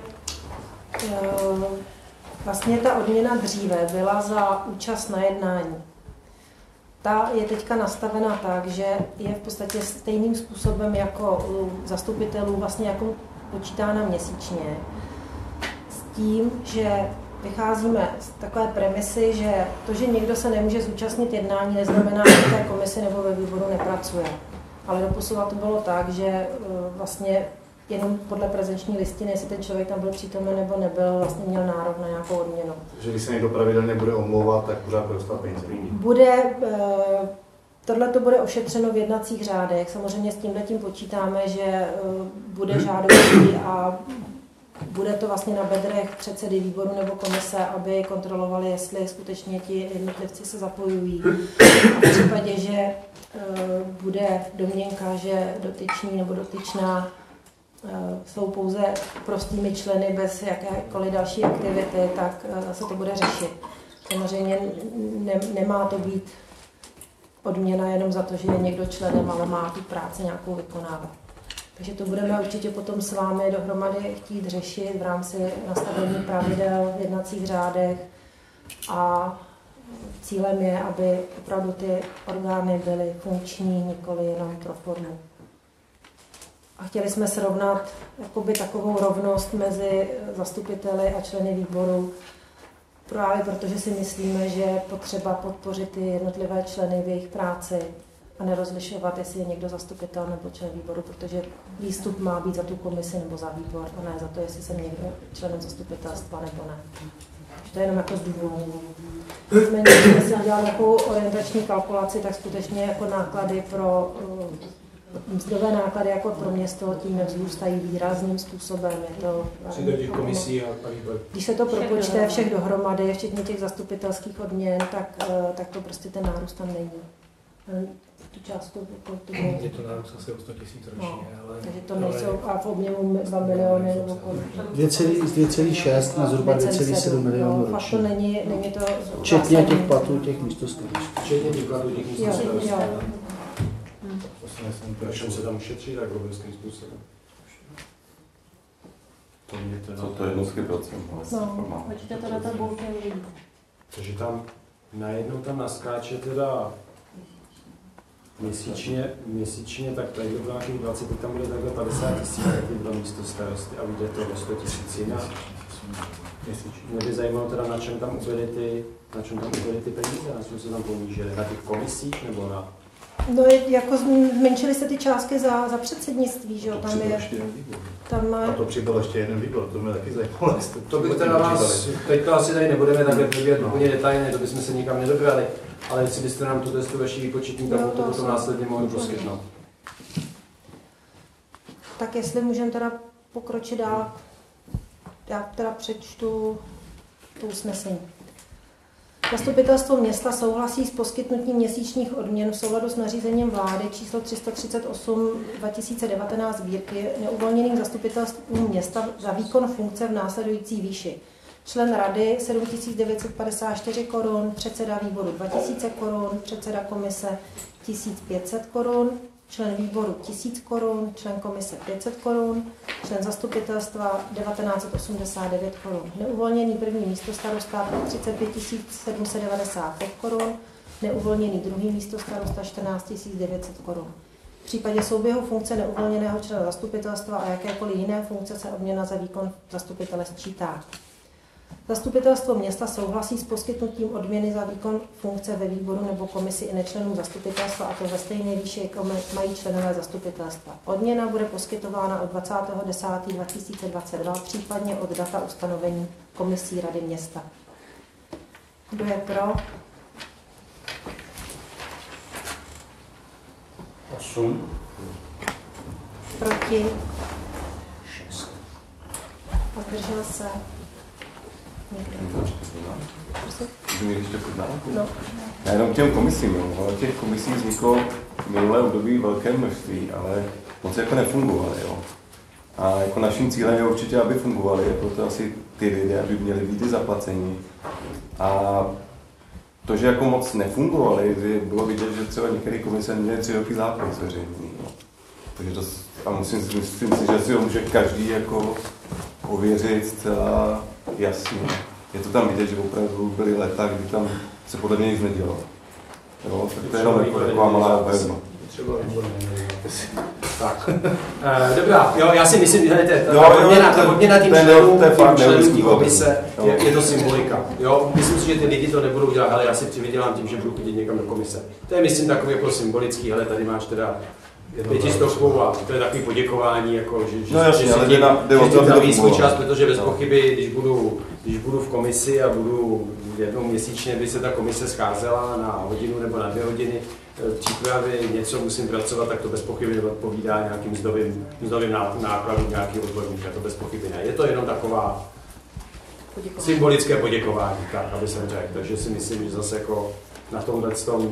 vlastně ta odměna dříve byla za účast na jednání. Ta je teďka nastavena tak, že je v podstatě stejným způsobem jako u zastupitelů vlastně jako počítána měsíčně. S tím, že vycházíme z takové premisy, že to, že někdo se nemůže zúčastnit jednání, neznamená, že v té komisi nebo ve výboru nepracuje. Ale doposud to bylo tak, že vlastně jenom podle prezenční listiny, jestli ten člověk tam byl přítomen nebo nebyl, vlastně měl nárok na nějakou odměnu. Takže když se někdo pravidelně bude omlouvat, tak pořád bude dostat peníze. Bude, tohle to bude ošetřeno v jednacích řádech. Samozřejmě s tímhletím počítáme, že bude žádoucí a bude to vlastně na bedrech předsedy výboru nebo komise, aby kontrolovali, jestli skutečně ti jednotlivci se zapojují. A v případě, že bude domněnka, že dotyčný nebo dotyčná jsou pouze prostými členy bez jakékoliv další aktivity, tak se to bude řešit. Samozřejmě ne, nemá to být odměna jenom za to, že je někdo členem, ale má tu práci nějakou vykonávat. Takže to budeme určitě potom s vámi dohromady chtít řešit v rámci nastavení pravidel v jednacích řádech a cílem je, aby opravdu ty orgány byly funkční, nikoli jenom pro formu. A chtěli jsme srovnat jakoby takovou rovnost mezi zastupiteli a členy výboru, právě protože si myslíme, že je potřeba podpořit ty jednotlivé členy v jejich práci a nerozlišovat, jestli je někdo zastupitel nebo člen výboru, protože výstup má být za tu komisi nebo za výbor, a ne za to, jestli jsem někdo členem zastupitelstva nebo ne. To je jenom jako z důvodu. Nicméně, když jsem dělala takovou orientační kalkulaci, tak skutečně jako náklady pro mzdové náklady jako pro město tím vzrůstají výrazným způsobem. Je to, těch komisí a výbor. Když se to propočte všech dohromady, včetně těch zastupitelských odměn, tak, tak to prostě ten nárůst tam není. Tu částku, to bylo... Je to nárůst asi o sto tisíc ročně, no, ale... Takže to nejsou, a v objemu dva miliony nebo kolik. dvě celá šest na zhruba dvě celá sedm milionů ročně. Fakt to není, není to... Včetně těch platů těch místostarostů. Včetně těch platů těch místostarostů. Jo, jo. Proč se tam ušetří tak obrovským způsobem? To mě teda... Co to je jednotky procent? No, počíte to na to bouře lidí. Takže tam najednou tam naskáče teda měsíčně, měsíčně tak tady do nějakých dvacet, tam bude takhle padesát tisíc, tak bylo místo starosty a vyjde to o sto tisíc jinak. Mě by zajímalo teda, na čem tam ubyly ty, na čem tam ubyly ty peníze, na čem se tam ponížily, na těch komisích nebo na... No, jako zmenšily se ty částky za, za předsednictví, že jo, tam je... Tam má... A to přibyl ještě jeden výbor, to mě taky zajímalo. To bych teda vás, teďka asi tady nebudeme takhle probíhat úplně detailně, to bychom se nikam nedobrali, ale jestli byste nám tu testu vaší výpočetní tabulku to potom následně mohli poskytnout. Tak jestli můžeme teda pokročit dál, já teda přečtu to usnesení. Zastupitelstvo města souhlasí s poskytnutím měsíčních odměn v souladu s nařízením vlády číslo tři sta třicet osm dva tisíce devatenáct sbírky neuvolněným zastupitelstvům města za výkon funkce v následující výši. Člen rady sedm tisíc devět set padesát čtyři korun, předseda výboru dva tisíce korun, předseda komise tisíc pět set korun, člen výboru tisíc korun, člen komise pět set korun, člen zastupitelstva devatenáct set osmdesát devět korun. Neuvolněný první místostarosta třicet pět tisíc sedm set devadesát pět korun, neuvolněný druhý místostarosta čtrnáct tisíc devět set korun. V případě souběhu funkce neuvolněného člena zastupitelstva a jakékoliv jiné funkce se odměna za výkon zastupitele sčítá. Zastupitelstvo města souhlasí s poskytnutím odměny za výkon funkce ve výboru nebo komisi i nečlenům zastupitelstva, a to ve stejné výši, jako mají členové zastupitelstva. Odměna bude poskytována od dvacátého desátého dva tisíce dvacet dva, případně od data ustanovení komisí Rady města. Kdo je pro? osm. Proti? šest. Zdržel se? Můžu mít ještě poznámku? No. Já jenom k těm komisím, jo. Ale těch komisí vzniklo v minulé období velké množství, ale moc jako nefungovaly, jo. A jako naším cílem je určitě, aby fungovaly, je proto asi ty lidé, aby měli být i zaplacení. A to, že jako moc nefungovaly, bylo vidět, že třeba některé komise měly tři roky zápis veřejný, jo. Takže to, a musím, myslím si, že si ho může každý jako ověřit zcela jasně. Je to tam vidět, že opravdu byly léta, kdy tam se podle mě nic nedělo. Jo, tak to je jenom jako taková malá obezma. Tak. Uh, dobrá, jo, já si myslím, že ta odměna tím členům té komise je, je to symbolika. Jo? Myslím si, že ty lidi to nebudou dělat, ale já si přivydělám tím, že budu chodit někam do komise. To je, myslím, takový jako symbolický, ale tady máš teda pětistovku a to je takový poděkování, jako, že, že, no, jasně, že si tím, že tím daví svůj čas, protože bez pochyby, když budu, když budu v komisi a budu jednou měsíčně, by se ta komise scházela na hodinu nebo na dvě hodiny, v přípravě něco musím pracovat, tak to bez pochyby odpovídá nějakým mzdovým, mzdovým nákladům nějaký odborník, to bez pochyby ne. Je to jenom taková poděkování. Symbolické poděkování, tak, aby jsem řekl. Takže si myslím, že zase jako na tomhle tom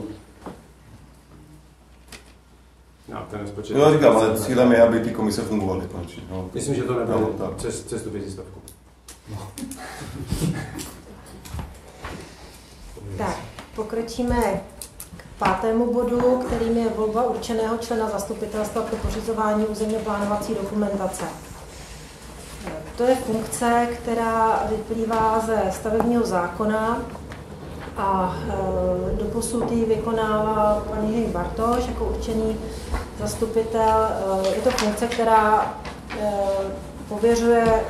no, ten rozpočet... No, říkám, ale cílem je, aby ty komise fungovaly konečně. No. Myslím, že to nebylo no, přes, přes tu pětistovku. No. Tak, pokročíme k pátému bodu, kterým je volba určeného člena zastupitelstva pro pořizování územně plánovací dokumentace. To je funkce, která vyplývá ze stavebního zákona a e, doposud ji vykonává paní Hej Bartoš jako určený zastupitel. E, je to funkce, která e, pověřuje e,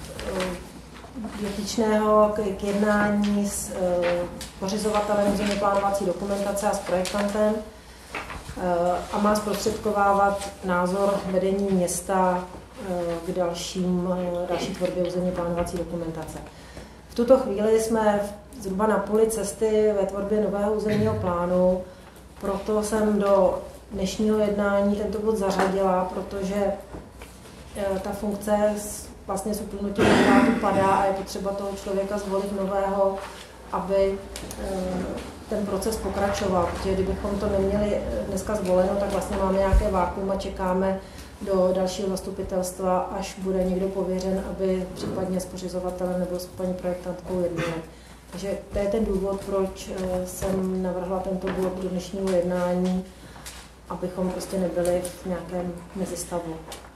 dotyčného k, k jednání s e, pořizovatelem územně plánovací dokumentace a s projektantem. a má zprostředkovávat názor vedení města k dalším, další tvorbě územně plánovací dokumentace. V tuto chvíli jsme zhruba na půli cesty ve tvorbě nového územního plánu, proto jsem do dnešního jednání tento bod zařadila, protože ta funkce vlastně s uplynutím mandátu padá a je potřeba toho člověka zvolit nového, aby ten proces pokračoval, protože kdybychom to neměli dneska zvoleno, tak vlastně máme nějaké vákuum a čekáme do dalšího zastupitelstva, až bude někdo pověřen, aby případně s pořizovatelem nebo s paní projektantkou jednali. Takže to je ten důvod, proč jsem navrhla tento bod do dnešního jednání, abychom prostě nebyli v nějakém mezistavu.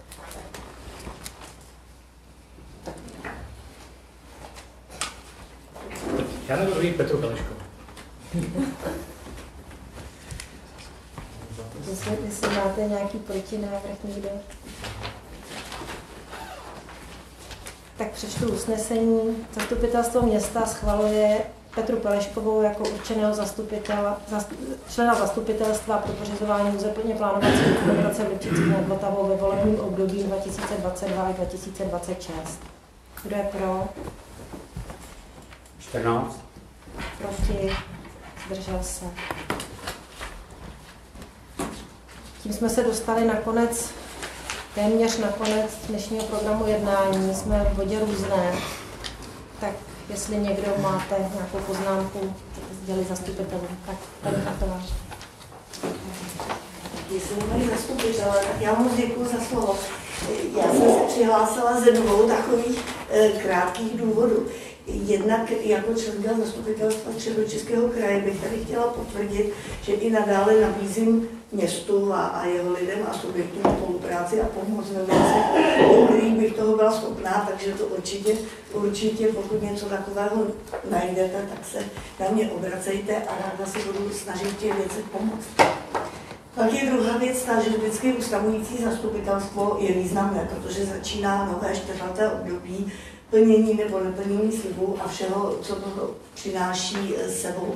Já navrhuji Petru Peleškovou. Jestli, jestli máte nějaký protinávrh někde, tak přečtu usnesení. Zastupitelstvo města schvaluje Petru Peleškovou jako určeného zastupitele, zast, člena zastupitelstva pro pořizování územně plánovací dokumentace v Lipčických nad Vltavou ve volebním období dva tisíce dvacet dva až dva tisíce dvacet šest. Kdo je pro? čtrnáct. Proti? Zdržel se. Tím jsme se dostali nakonec, téměř nakonec dnešního programu jednání. Jsme v bodě různé. Tak jestli někdo máte nějakou poznámku, sdělit zastupitelům. Tak tady Chatová. Jestli mají zastupitele, tak já moc děkuji za slovo. Já jsem se přihlásila ze dvou takových e, krátkých důvodů. Jednak jako členka zastupitelstva Středočeského kraje bych tady chtěla potvrdit, že i nadále nabízím městu a, a jeho lidem a subjektům spolupráci a pomoc ve věcech, o kterých bych toho byla schopná, takže to určitě, určitě, pokud něco takového najdete, tak se na mě obracejte a ráda si budu snažit těch věcech pomoct. Pak je druhá věc ta, že vždycky ustavující zastupitelstvo je významné, protože začíná nové čtvrté období plnění nebo neplnění slibů a všeho, co to přináší sebou.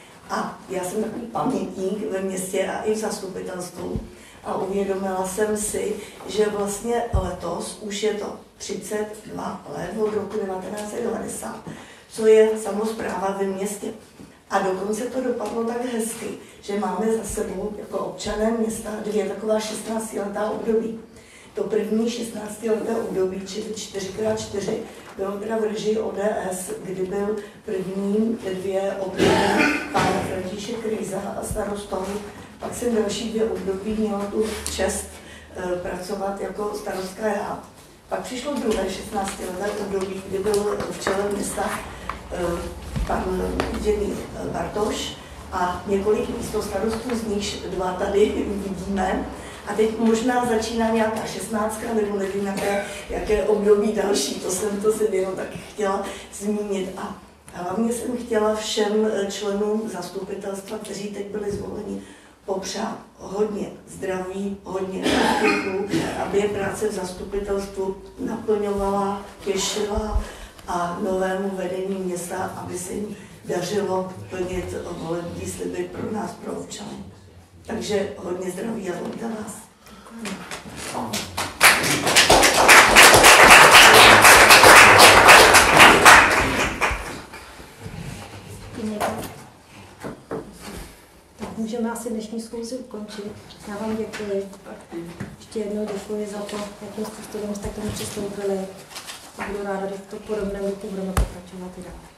A já jsem takový pamětník ve městě a i v zastupitelstvu a uvědomila jsem si, že vlastně letos už je to třicet dva let od roku devatenáct set devadesát, co je samospráva ve městě. A dokonce to dopadlo tak hezky, že máme za sebou jako občané města dvě taková šestnáctiletá období. To první šestnáctileté období, čili čtyři krát čtyři, bylo teda v režii O D S, kdy byl první dvě období pána František Krejza a starostou. Pak jsem další dvě období měla tu čest e, pracovat jako starostka já. Pak přišlo druhé šestnáctileté období, kdy byl v čele města e, pan Jenny Bartoš a několik místostarostů, z nich dva tady vidíme. A teď možná začíná nějaká šestnáctka, nebo nevím, jaké, jaké období další, to jsem to si jenom taky chtěla zmínit. A hlavně jsem chtěla všem členům zastupitelstva, kteří teď byli zvoleni, popřát hodně zdraví, hodně úspěchů, aby je práce v zastupitelstvu naplňovala, těšila a novému vedení města, aby se jim dařilo plnit volební sliby pro nás, pro občany. Takže hodně zdraví a volíte vás. Tak můžeme asi dnešní schůzi ukončit. Já vám děkuji. Ještě jednou děkuji za to, jakým způsobem jste k tomu přistoupili. A budu ráda, že v to podobném duchu budeme pokračovat i dál.